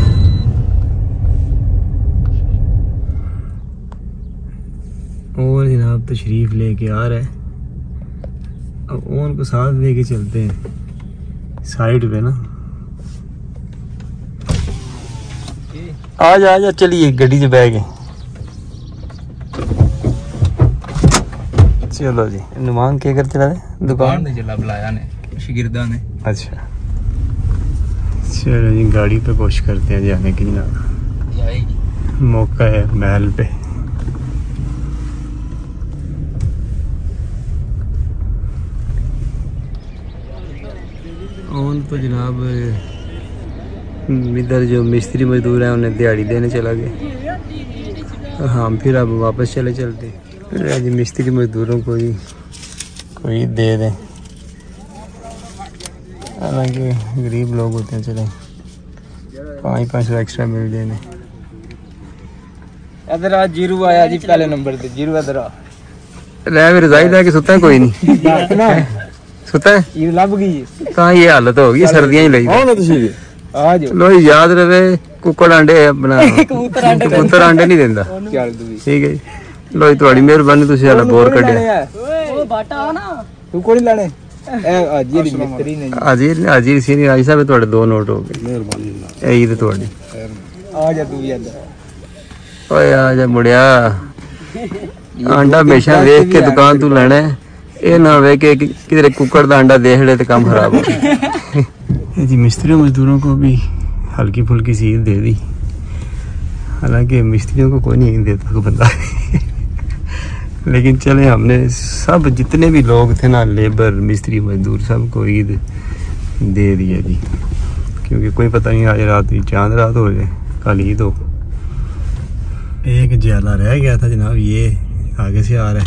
और जनाब तशरीफ लेके आ रहा है अब उनको साथ लेके चलते हैं साइड पे ना आ जा आ जा चलिए गड्डी से बैठ गए चलो जी नुमान क्या करते रहे दुकान ने चला बुलाया ने शागिर्दा ने अच्छा चलो जी गाड़ी पे कोशिश करते हैं जाने की ना मौका है महल पे और तो जनाब इधर जो मिस्त्री मजदूर हैं उन्हें दिहाड़ी देने चला गए हम फिर अब वापस चले चलते आज मिस्त्री मजदूरों को ही कोई दे दें हालांकि गरीब लोग होते हैं चले पाँच पाँच सौ एक्स्ट्रा मिल देने इधर आ जीरू आया जी पहले नंबर पे जीरू इधर आ लै मेरे रजाई लैके सुता कोई नहीं सुता ये लभ गई तां ये हालत हो गई सर्दियां ही लई आ जाओ लो याद रहे कुक्कड़ अंडे अपना कबूतर अंडे नहीं देंदा ठीक है लो जी थोड़ी मेहरबानी तुसीं साडा बोर कड्ढिया ओ बाटा आ ना तू कोई नहीं लाने ए हाजी मिस्त्री ने हाजिर हाजिर सीनी आई साहब थोड़े दो नोट हो गए मेहरबानी ए ईद थोड़ी आ जा तू भी अंदर ओए आ जा मुड़िया अंडा हमेशा देख के दुकान तू लेना है ये ना वे कि किधर कुक्कड़ का अंडा देख ले तो काम खराब हो जी मिस्त्रियों मजदूरों को भी हल्की फुल्की सी दे दी हालांकि मिस्त्रियों को कोई नहीं देता को बंदा लेकिन चले हमने सब जितने भी लोग थे ना लेबर मिस्त्री मजदूर सबको ईद दे दिया जी क्योंकि कोई पता नहीं आज रात चांद रात हो जाए कल ईद हो। एक जाला रह गया था जनाब ये आगे से आ रहा है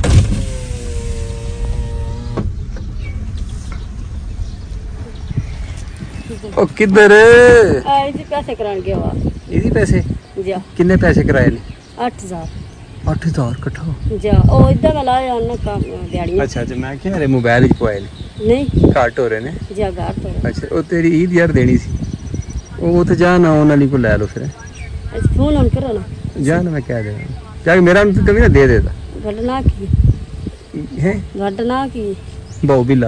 ओ किधर इसी पैसे कराने गया हुआ इसी पैसे जा कितने पैसे कराए ने आठ हजार आठ हजार कट्ठा जा ओ इधर वाला आया ना काम दिहाड़ी अच्छा अच्छा मैं क्या रे मोबाइल च पोए नहीं घट हो रहे ने जा घर तो अच्छा ओ तेरी ईद यार देनी सी ओ तो जा ना उन्हां को ले लो फिर अच्छा फोन ऑन करो ना जा ना मैं क्या देना जाके मेरा तो कभी ना दे देता घटना की है घटना की बहु बिल्ला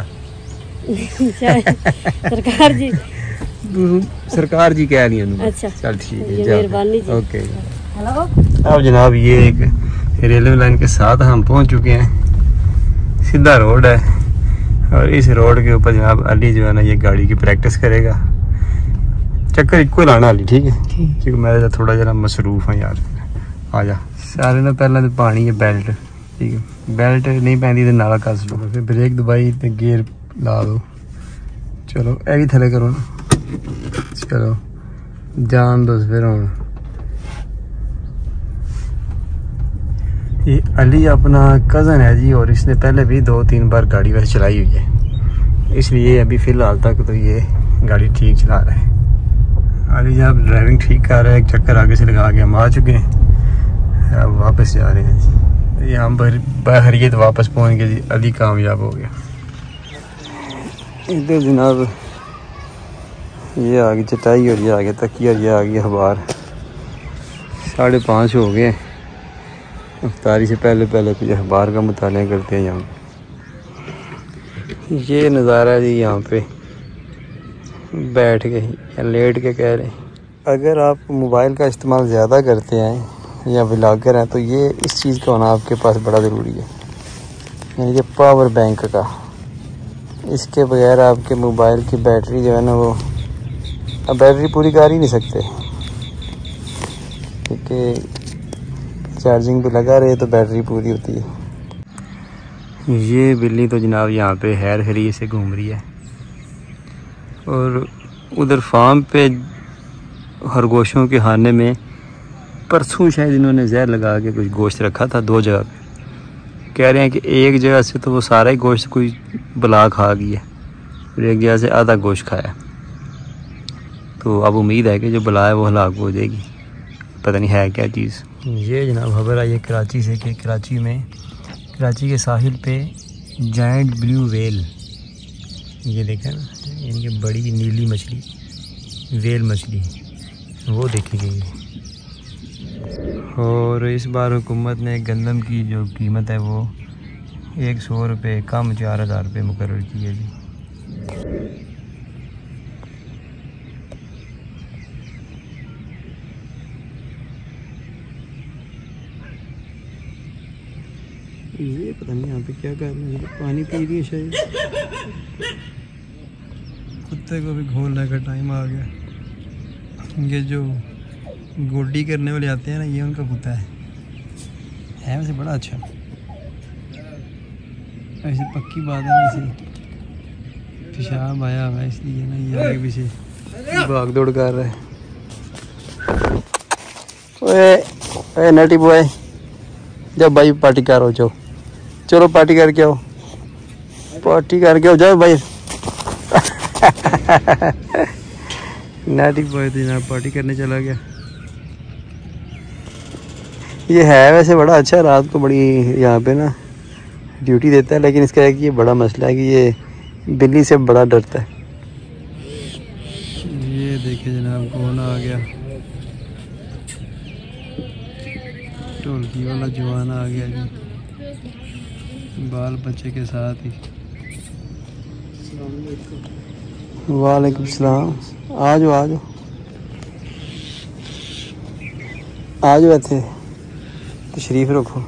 सरकार जी सरकार जी कह रही है अच्छा चल ठीक है मेहरबानी जी ओके हेलो अब जनाब ये एक रेलवे लाइन के साथ हम पहुंच चुके हैं सीधा रोड है और इस रोड के ऊपर जनाब अली जो है ना ये गाड़ी की प्रैक्टिस करेगा चक्कर इको लाना अली ठीक है क्योंकि मैं थोड़ा जरा मसरूफ हाँ यार आ जा सारे ना पहले तो पानी है बेल्ट ठीक है बेल्ट नहीं पैंदी तो नाला कस लो फिर ब्रेक दबाई तो गेयर ला दो चलो ये भी थले करो ना चलो जान दो फिर हम ये अली अपना कज़न है जी और इसने पहले भी दो तीन बार गाड़ी वैसे चलाई हुई है इसलिए अभी फ़िलहाल तक तो ये गाड़ी ठीक चला रहा है। अली जब ड्राइविंग ठीक कर रहा है एक चक्कर आगे से लगा के हम आ चुके हैं अब वापस जा रहे हैं जी ये हम बहरियत वापस पहुंच गए जी अली कामयाब हो गया। इधर जनाब ये आ गई चटाई और ये आ गया तकिया और ये आ गया अखबार साढ़े पाँच हो गए अफ्तारी से पहले पहले कुछ अखबार का मुताला करते हैं यहाँ ये नज़ारा है जी यहाँ पे बैठ के या लेट के कह रहे हैं। अगर आप मोबाइल का इस्तेमाल ज़्यादा करते हैं या व्लॉगर हैं तो ये इस चीज़ का होना आपके पास बड़ा ज़रूरी है यानी कि पावर बैंक का इसके बगैर आपके मोबाइल की बैटरी जो है ना वो अब बैटरी पूरी कर ही नहीं सकते क्योंकि चार्जिंग पे लगा रहे तो बैटरी पूरी होती है। ये बिल्ली तो जनाब यहाँ पे हैर खरी से घूम रही है और उधर फार्म पे खरगोशों के खाने में परसों शायद इन्होंने जहर लगा के कुछ गोश्त रखा था दो जगह पे कह रहे हैं कि एक जगह से तो वो सारा ही गोश्त कोई बला खा गया फिर एक जगह से आधा गोश्त खाया तो अब उम्मीद है कि जो बला है वो हलाक हो जाएगी पता नहीं है क्या चीज़। ये जनाब खबर आई है कराची से कि कराची में कराची के साहिल पे जायंट ब्लू वेल ये देखें ना यानी कि बड़ी नीली मछली वेल मछली वो देखी गई है और इस बार हुकूमत ने गंदम की जो कीमत है वो एक सौ रुपये कम चार हज़ार रुपये मुकर्रर की है जी। ये पता नहीं यहाँ पे क्या कर रहे हैं पानी पी रही है शायद कुत्ते को भी घोलने का टाइम आ गया। ये जो गोडी करने वाले आते हैं ना ये उनका कुत्ता है है वैसे बड़ा अच्छा ऐसे पक्की बात है ना इसे पेशाब आया हुआ है इसलिए ना ये आगे पीछे भाग दौड़ कर रहा है। ओए ओए नटी बॉय जब भाई पार्टी करो जाओ चलो पार्टी करके आओ पार्टी करके आओ जाओ भाई नाटी बॉय तो जनाब पार्टी करने चला गया। ये है वैसे बड़ा अच्छा रात को बड़ी यहाँ पे ना ड्यूटी देता है, लेकिन इसका है कि ये बड़ा मसला है कि ये बिल्ली से बड़ा डरता है। ये देखिए जनाब कौन आ गया, ढोलकी वाला जवान आ गया जी, बाल बच्चे के साथ ही। वालेकुम सलाम। आ जाओ आ जाओ आ जाओ, इतने तशरीफ रखो।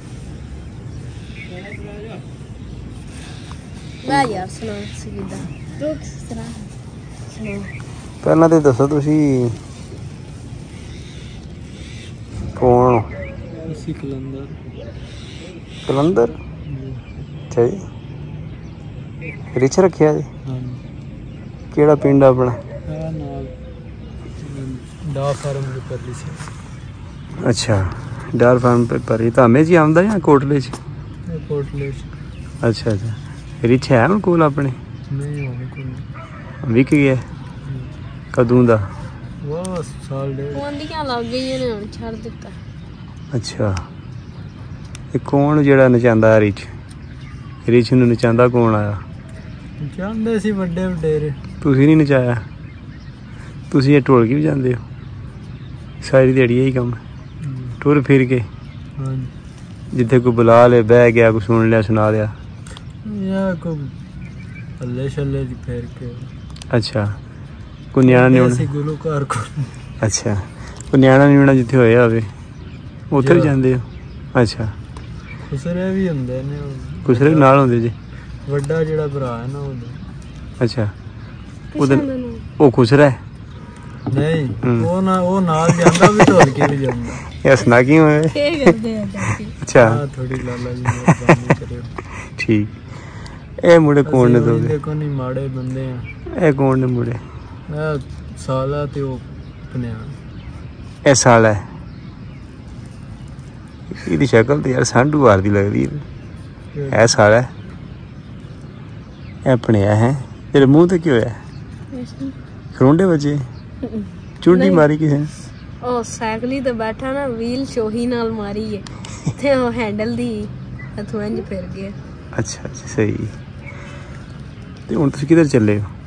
यार सुनो सीधा रुक सुना सुनो पहला तो दसो तुसी कौन हो? ਅਸੀਂ ਕਲੰਦਰ कलंदर अच्छा जी, रिच रखिया जी? ਹਾਂ केड़ा पिंड अपना? ਆ ਨਾਲ ਡਾ ਫਾਰਮ ਦੇ ਪਰਲੀ ਸੀ अच्छा डार फार्म पे पर ही धामे जी आंदा या कोटले च? ਕੋਟਲੇ अच्छा अच्छा रिच है हुण कोल अपने? ਨਹੀਂ ਹੋਣੀ ਕੋਈ विक गया कदों दा? ਵਾਹ ਸਾਲ ਦੇ ਪੌਂਦੀਆਂ ਲੱਗ ਗਈਆਂ ਨੇ ਹੁਣ ਛੱਡ ਦਿੱਤਾ। अच्छा ये कौन जेड़ा नचांदा रिच? रिच नूं नचांदा कौन आया? ਜਾਂਦੇ ਸੀ ਵੱਡੇ ਵਡੇਰੇ तुसी नहीं नचाया? तुसी ये ढोलकी भी जांदे हो? सारी दिहाड़ी यही कम टुर फिर के ਹਾਂ जिथे कोई बुला ले बह गया, कोई सुन लिया सुना लिया। ਯਾ ਕੋ ਅੱਲੇ ਛੱਲੇ ਦੀ ਫੇਰ ਕੇ अच्छा कोई न्याणा नहीं ਅਸੀਂ होना? ਗੁਲੂਕਾਰ ਕੋ अच्छा कोई न्याणा नहीं होना जिथे होया होवे उत्थे भी जांदे हो? अच्छा ਖੁਸਰੇ ਵੀ ਹੁੰਦੇ ਨੇ खुसरे भी नाल होंदे जी? ਵੱਡਾ ਜਿਹੜਾ ਭਰਾ ਹੈ ਨਾ ਉਹਦਾ अच्छा उधर ओ खुसरा है? ਨਹੀਂ ਹਮ। ਉਹ ਨਾ ਉਹ ਨਾਲ ਜਾਂਦਾ ਵੀ ਢੋਲ ਕੇ ਵੀ ਜਾਂਦਾ ये हसना क्यों है? ਕੀ ਕਰਦੇ ਆ ਚਾਚੀ? अच्छा ਆ ਥੋੜੀ ਲਾਲਾ ਜੀ ਮਿਹਰਬਾਨੀ ਕਰਿਓ ठीक ए मुड़े कौन ने दो? ਅਸੀਂ ਦੇਖੋ ਨਹੀਂ ਮਾੜੇ ਬੰਦੇ ਆ ए कौन ने मुड़े? ਇਹ ਸਾਲਾ ਤੇ ਉਹ ਪਨਿਆ ए साला है? ਇਹਦੀ ਸ਼ਕਲ ਤੇ ਯਾਰ ਸਾਂਢੂ ਵਾਰ ਦੀ ਲੱਗਦੀ ਹੈ। ਇਹ ਸਾਲਾ ਹੈ? ਇਹ ਆਪਣੇ ਹੈ ਤੇਰੇ ਮੂੰਹ ਤੇ ਕੀ ਹੋਇਆ? ਖਰੋਂਡੇ ਵੱਜੇ? ਚੁੰਡੀ ਮਾਰੀ ਕਿਸੇ ਨੇ? ਉਹ ਸਾਈਕਲੀ ਤੇ ਬੈਠਾ ਨਾ, ਵੀਲ ਸ਼ੋਹੀ ਨਾਲ ਮਾਰੀ ਹੈ ਤੇ ਉਹ ਹੈਂਡਲ ਦੀ ਹੱਥੋਂ ਇੰਜ ਫਿਰ ਗਿਆ। ਅੱਛਾ ਅੱਛਾ ਸਹੀ। ਤੇ ਹੁਣ ਤੁਸੀਂ ਕਿੱਧਰ ਚੱਲੇ ਹੋ?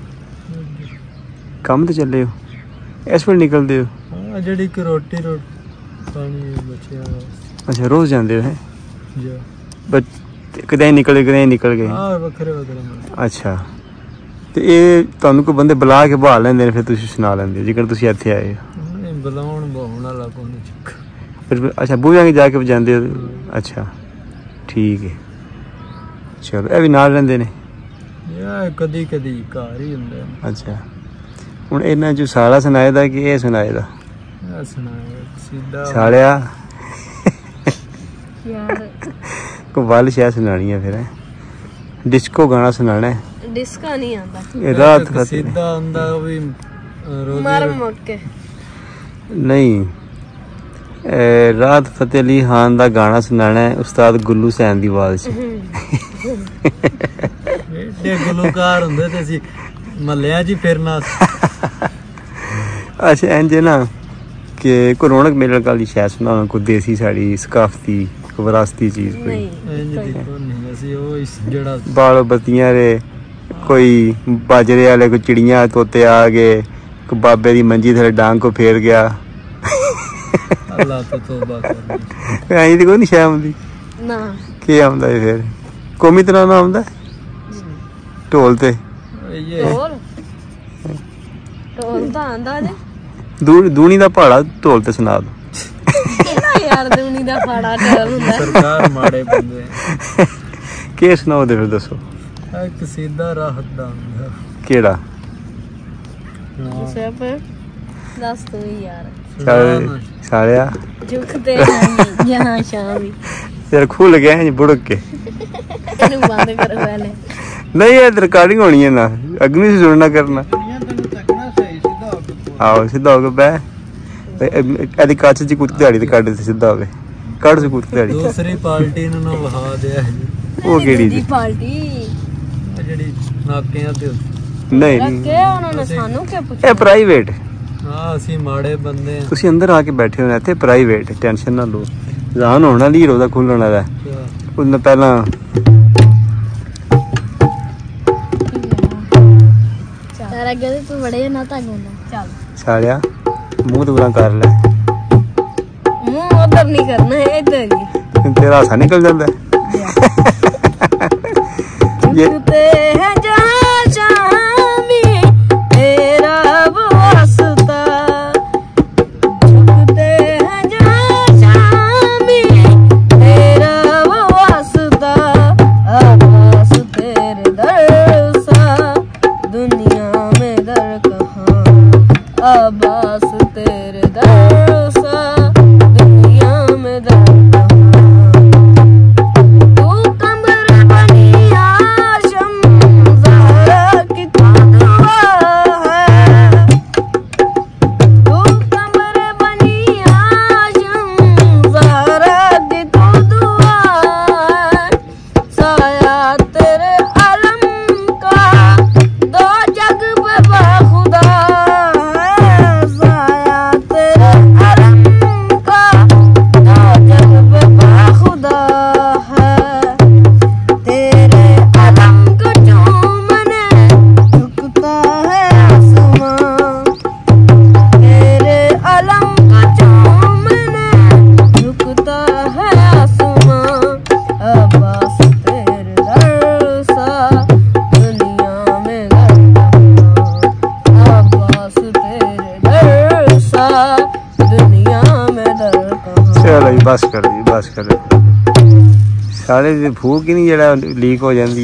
ਕੰਮ ਤੇ ਚੱਲੇ ਹੋ? ਇਸ ਵੇਲੇ ਨਿਕਲਦੇ ਹੋ? ਹਾਂ ਜਿਹੜੀ ਕਿ ਰੋਟੀ ਰੋਟੀ ਪਾਣੀ ਬਚਿਆ ਅੱਛਾ ਰੋਜ਼ ਜਾਂਦੇ ਹੋ? ਹੈ ਜਾ ਬਟ ਕਦੇ ਨਿਕਲੇ ਕਦੇ ਨਿਕਲ ਗਏ? ਹਾਂ ਵੱਖਰੇ ਵੱਖਰੇ ਮਿਲ ਅੱਛਾ ਤੇ ਇਹ ਤੁਹਾਨੂੰ ਕੋਈ ਬੰਦੇ ਬੁਲਾ ਕੇ ਬਹਾ ਲੈਂਦੇ ਨੇ, ਫਿਰ ਤੁਸੀਂ ਸੁਣਾ ਲੈਂਦੇ ਹੋ ਜੇਕਰ ਤੁਸੀਂ ਇੱਥੇ ਆਏ ਹੋ? ਨਹੀਂ ਬੁਲਾਉਣ ਬਹਾਉਣ ਵਾਲਾ ਕੋਈ ਨਹੀਂ ਚੱਕ ਫਿਰ ਅੱਛਾ ਬੂਹਿਆਂ ਕੇ ਜਾ ਕੇ ਵਜਾਉਂਦੇ ਹੋ? ਅੱਛਾ ਠੀਕ ਹੈ ਚਲੋ। ਇਹ ਵੀ ਨਾਲ ਰਹਿੰਦੇ ਨੇ? ਯਾ ਕਦੀ ਕਦੀ ਘਰ ਹੀ ਹੁੰਦਾ ਅੱਛਾ ਹੁਣ ਇਹਨਾਂ ਚੋਂ ਸਾਲਾ ਸੁਣਾਏ ਦਾ ਕਿ ਇਹ ਸੁਣਾਏ ਦਾ? ਇਹ ਸੁਣਾਇਆ ਸਿੱਧਾ ਸਾਲਿਆ ਯਾਰ ਕੋ ਵੱਲ ਸ਼ਾਇਦ ਸੁਣਾਣੀ ਹੈ ਫਿਰ ਹੈਂ? ਡਿਸਕੋ ਗਾਣਾ ਸੁਣਾਣਾ ਹੈ? ਡਿਸਕਾ ਨਹੀਂ ਆਉਂਦਾ, ਇਹ ਰਾਤ ਇੱਕ ਫਤਿਹ ਸਿੱਧਾ ਹੁੰਦਾ ਉਹ ਵੀ ਰੋਜ਼ੀ ਮਰ ਮੁੱਕ ਕੇ। ਨਹੀਂ ਇਹ ਰਾਤ ਫਤਿਹ ਅਲੀ ਖਾਨ ਦਾ ਗਾਣਾ ਸੁਣਾਣਾ ਹੈ ਉਸਤਾਦ ਗੁੱਲੂ ਸੈਨ ਦੀ ਆਵਾਜ਼ 'ਚ। ਏਡੇ ਗੁਲੂਕਾਰ ਹੁੰਦੇ ਤੇ ਅਸੀਂ ਮਹੱਲਿਆਂ 'ਚ ਹੀ ਫਿਰਨਾ अच्छा इंज है ना कि कोई रौनक मेले वाली शायद सुना कोई देसी साड़ी सकाफती कोई विरासती चीज़ कोई ਨਹੀਂ ਇੰਜ ਦੀ ਕੋਈ ਨਹੀਂ ਅਸੀਂ ਉਹ ਇਸ ਜਿਹੜਾ बाल बत्तियां रे कोई बाजरे वाले कोई चिड़ियाँ तोते आ गए कोई बाबे दी मंजी थले डांग को फेर गया ਅੱਲਾਹ ਤੋਂ ਤੋਬਾ ਕਰਨੀ ऐं दी कोई नहीं शायद आंदी ਨਾ केह् आंदा है फिर कौमी तरह ना आंदा ढोल ते ਇਹ ਢੋਲ ਢੋਲ ਤਾਂ ਆਂਦਾ ਜੇ ਦੂ- ਦੂਣੀ ਦਾ ਪਹਾੜਾ ਢੋਲ ਤੇ ਸੁਣਾ ਦੋ। ਕਿਹੜਾ ਯਾਰ ਦੁਨੀ ਦਾ ਫਾੜਾ ਢੋਲ ਹੁੰਦਾ। ਸਰਕਾਰ ਮਾੜੇ ਬੰਦੇ केह् सुनाओ दे फिर दसो ਆ ਇੱਕ ਸਿੱਧਾ ਰਾਹਤ ਦਾ ਹੁੰਦਾ केह्ड़ा? ਸਿਰਫ ਦੱਸ ਤੂੰ ਹੀ ਯਾਰ सारे- सारेया ਝੁਕਦੇ ਜਹਾਂ ਸ਼ਾਮੀ तेरा खुल गया है बुड़क के ਇਹਨੂੰ ਬੰਦ ਕਰੋ ਪਹਿਲੇ। नहीं ये रिकॉर्डिंग होनी है ना अग्नि से जुड़ना करना। आओ सीधा हो गया बह एदी कच्च जी कूद दिहाड़ी ते कट ते सीधा हो गए कट से कूद दिहाड़ी ਦੂਸਰੀ ਪਾਰਟੀ ਨੂੰ ਨਾ ਵਹਾ ਦਿਆ ਜੀ वो केड़ी ਦੂਜੀ ਪਾਰਟੀ ਆਹ ਜਿਹੜੀ ਨਾਕਿਆਂ ਤੇ नहीं ਰੱਖੇ ਉਹਨਾਂ ਨੇ ਸਾਨੂੰ ਕੀ ये ਪੁੱਛਿਆ? प्राइवेट ਹਾਂ ਅਸੀਂ ਮਾੜੇ ਬੰਦੇ ਆ ਤੁਸੀਂ ਅੰਦਰ ਆ ਕੇ ਬੈਠੇ ਹੋ ਇੱਥੇ ਪ੍ਰਾਈਵੇਟ ਟੈਨਸ਼ਨ ਨਾ ਲਓ ਜਾਨ ਹੋਣ ਵਾਲੀ ਹੀਰੋ ਦਾ ਖੁੱਲਣ ਵਾਲਾ ਉਹਨੇ ਪਹਿਲਾਂ ਯਾਰ ਅੱਗੇ ਤੇ ਤੂੰ ਬੜੇ ਨਾ ਤਾਂ ਗੋਣਾ ਚੱਲ ਸਾਲਿਆ ਮੂੰਹ ਤੇ ਬੁਰਾ ਕਰ ਲੈ ਮੂੰਹ ਉਧਰ ਨਹੀਂ ਕਰਨਾ ਹੈ ਇੱਧਰ ਹੀ ਤੇਰਾ ਹਾਸਾ ਨਿਕਲ ਜਾਂਦਾ ये झुकते हैं जहाँ जहाँ भी तेरा वो वास्ता झुकते हैं जहाँ जहाँ भी तेरा वो वास्ता आवाज़ तेरे दर सा दुनिया में दर कहाँ आवाज़ तेरे दर सा दुनिया में दर बस कर जी बस कर सारे फूक ही नहीं जरा लीक हो जाती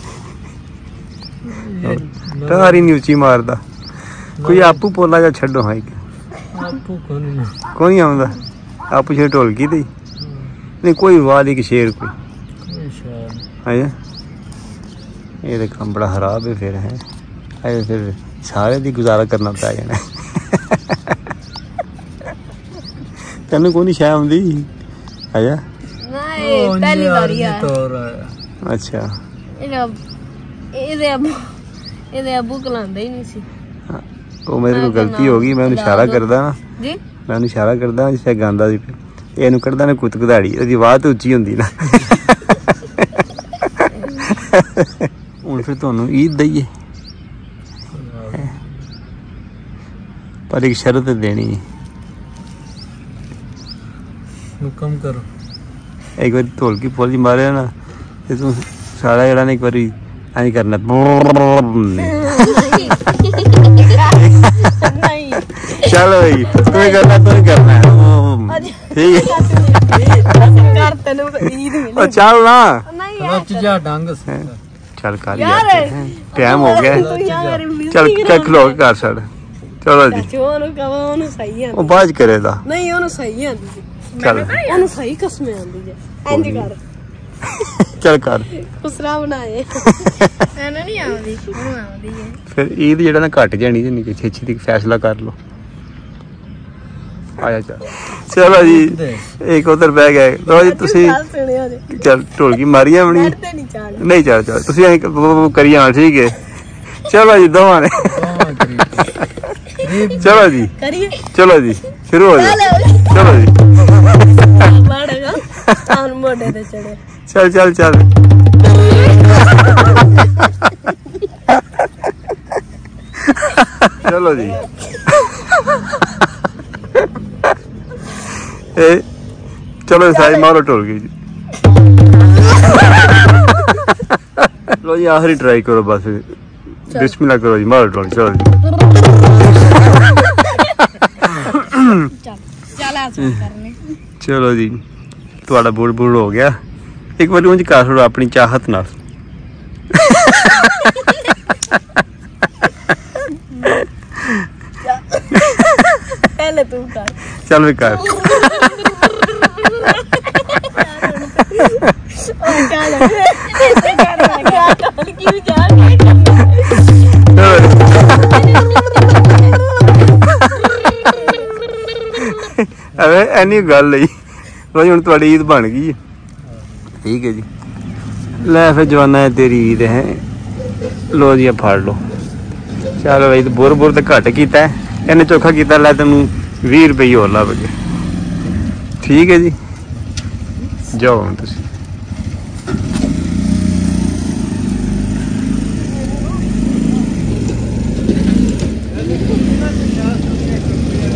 तारी नहीं उची मारदा कोई आपू पोला जा छड्डो हां आपू कोई आंदा आपू छे ढोलकी दी नहीं कोई वाद एक शेर कोई आया ये तो काम बड़ा खराब है फिर है अरे फिर सारे दी गुजारा करना पै जाना तेन कोई शाह आंदी आया नहीं पहली बारी है अच्छा ਇਹਦੇ ਇਹਦੇ ਅਬੂ ਇਹਦੇ ਅਬੂ ਕਲਾਂਦੇ ਹੀ ਨਹੀਂ ਸੀ ਉਹ ਮੇਰੇ ਕੋਲ ਗਲਤੀ ਹੋ ਗਈ ਮੈਂ ਉਹਨੂੰ ਇਸ਼ਾਰਾ ਕਰਦਾ ਨਾ ਜੀ ਮੈਂ ਉਹਨੂੰ ਇਸ਼ਾਰਾ ਕਰਦਾ ਜਿਵੇਂ ਗਾਂਦਾ ਸੀ ਇਹਨੂੰ ਕੱਢਦਾ ਨਾ ਕੁੱਤ ਕਧਾੜੀ ਉਹਦੀ ਆਵਾਜ਼ ਉੱਚੀ ਹੁੰਦੀ ਨਾ ਹੁਣ ਫਿਰ ਤੁਹਾਨੂੰ ਈਦ ਦਈਏ ਪਰ ਇੱਕ ਸ਼ਰਤ ਦੇਣੀ ਹੈ कम करो एक बार ढोलकी पोली मारे ना ते तू सारा जरा ने एक बार ऐ करना चलो भाई तू करना तू करना ठीक है चल ना जा ढंग से चल कर यार टाइम हो गया चल चल खलो कर सड़ चलो जी वो बाज करेगा नहीं ਉਹਨੂੰ ਸਹੀ ਆਂਦੀ ਸੀ चल ਉਹਨੂੰ ਸਹੀ ਕਸਮੇ ਆਂਦੀ ਜੇ ਇੰਜ ਕਰ चल कर ਖੁਸਰਾ ਬਣਾਏ ਐਨਾ ਨਹੀਂ ਆਉਂਦੀ ਉਹਨੂੰ ਆਉਂਦੀ ਹੈ फिर ईद जेड़ा ना घट जानी ते नहीं छे छे फैसला कर लो आया चल चलो जी एक उधर बह गए लो जी तुसी चल ढोलकी मारी अपनी नहीं चल चल तुसी करी जाना ठीक है चलो जी दोवां ने चलो जी चलो जी शुरू हो जाओ चलो जी चल चल चल चलो जी ए चलो साई मारो ढोल गई जी लो जी आखिरी ट्राई करो बस बिस्मिल्लाह करो जी मारो ढोल चलो जी चलो जी थोड़ा बुड़ बुड़ हो गया एक बार उंज कर छोड़ो अपनी चाहत नाल पहले तू कर चल भी कर अरे एनी गल नहीं भाई हुण तुहाडी ईद बन गई ठीक है जी लै फिर जवाना है तेरी ईद है लो जी फड़ लो चलो भाई बुर बुर तो घट किया इन्हें चोखा किया लै तेन भी रुपये होर लभ गए ठीक है जी जाओ हम तुसी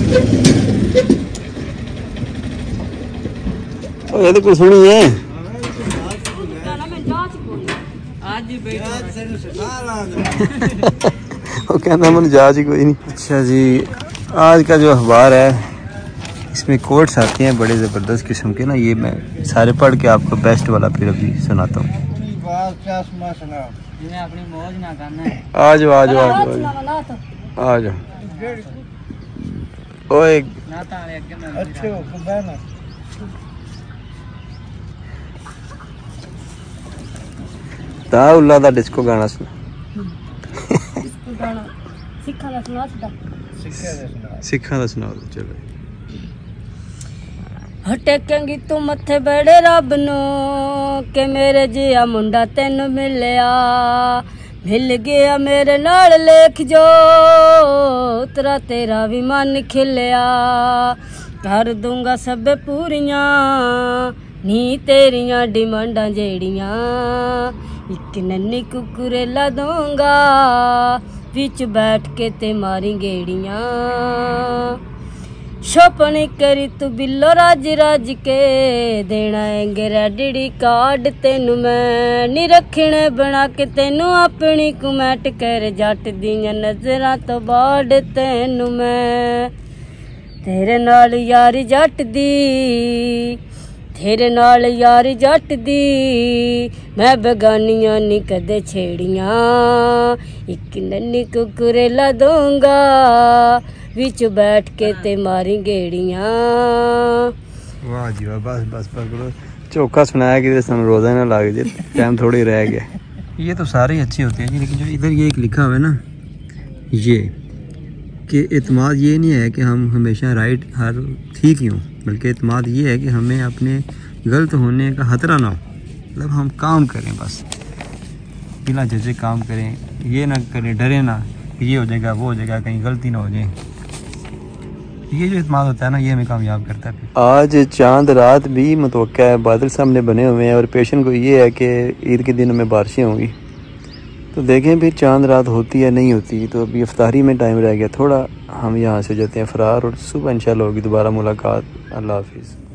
ओ ये तो कुछ सुनी है वो कहना मैंने जा जी कोई नहीं। अच्छा जी, आज का जो अखबार है इसमें कोट्स आते हैं बड़े ज़बरदस्त किस्म के ना, ये मैं सारे पढ़ के आपको बेस्ट वाला फिर अभी सुनाता हूँ। आ जाओ आ जाओ आ जाओ। ओए ताउल्ला दा डिस्को गाना सुना। सिखा दा सुना चलो। टेकेंगी तू मथे बड़े रब नो के मेरे जिया मुंडा तेन मिलिया, मिल गया मेरे नाल लेख जो उतरा तेरा भी मन खिलिया, कर दूंगा सब पूरियां नी तेरियां डिमांडां जेड़ियां, एक नन्नी कुकुरेला दूंगा विच बैठ के ते मारी गेड़ियां, शोपनी करी तू बिल्लो राज राज के देना एंगरेडी कार्ड तेनू मैं नी रखने बना के तेनू अपनी कुमैट कर जट दियां नजरां तो बाढ़ तेनू मैं तेरे नाल यारी जट दी तेरे नाल यारी जट दी मैं बेगानियां नी कदे छेड़ियां, एक नन्नी कुकुरेला दूंगा विच बैठ के ते मारी गेड़ियां। वाह जी वाह, बस बस पकड़ो चौका सुनाया कि सन रोजा ना लग जाए, टाइम थोड़ी रह गया। ये तो सारे ही अच्छे होते हैं जी, लेकिन जो इधर ये एक लिखा हुआ है ना ये कि एतमाद ये नहीं है कि हम हमेशा राइट हर ठीक ही हों, बल्कि एतमाद ये है कि हमें अपने गलत होने का खतरा ना हो, मतलब हम काम करें बस बिना झिझक काम करें, ये ना करें डरे ना ये हो जाएगा वो हो जाएगा कहीं गलती ना हो जाए। ये जो इत्मीनान होता है ना ये हमें कामयाब करता है। आज चांद रात भी मुतवक्का है, बादल सामने बने हुए हैं और पेशन को ये है कि ईद के दिनों में बारिशें होंगी, तो देखें फिर चांद रात होती है नहीं होती। तो अभी इफ्तारी में टाइम रह गया थोड़ा, हम यहाँ से जाते हैं फरार और सुबह इंशाल्लाह होगी दोबारा मुलाकात। अल्लाह हाफिज़।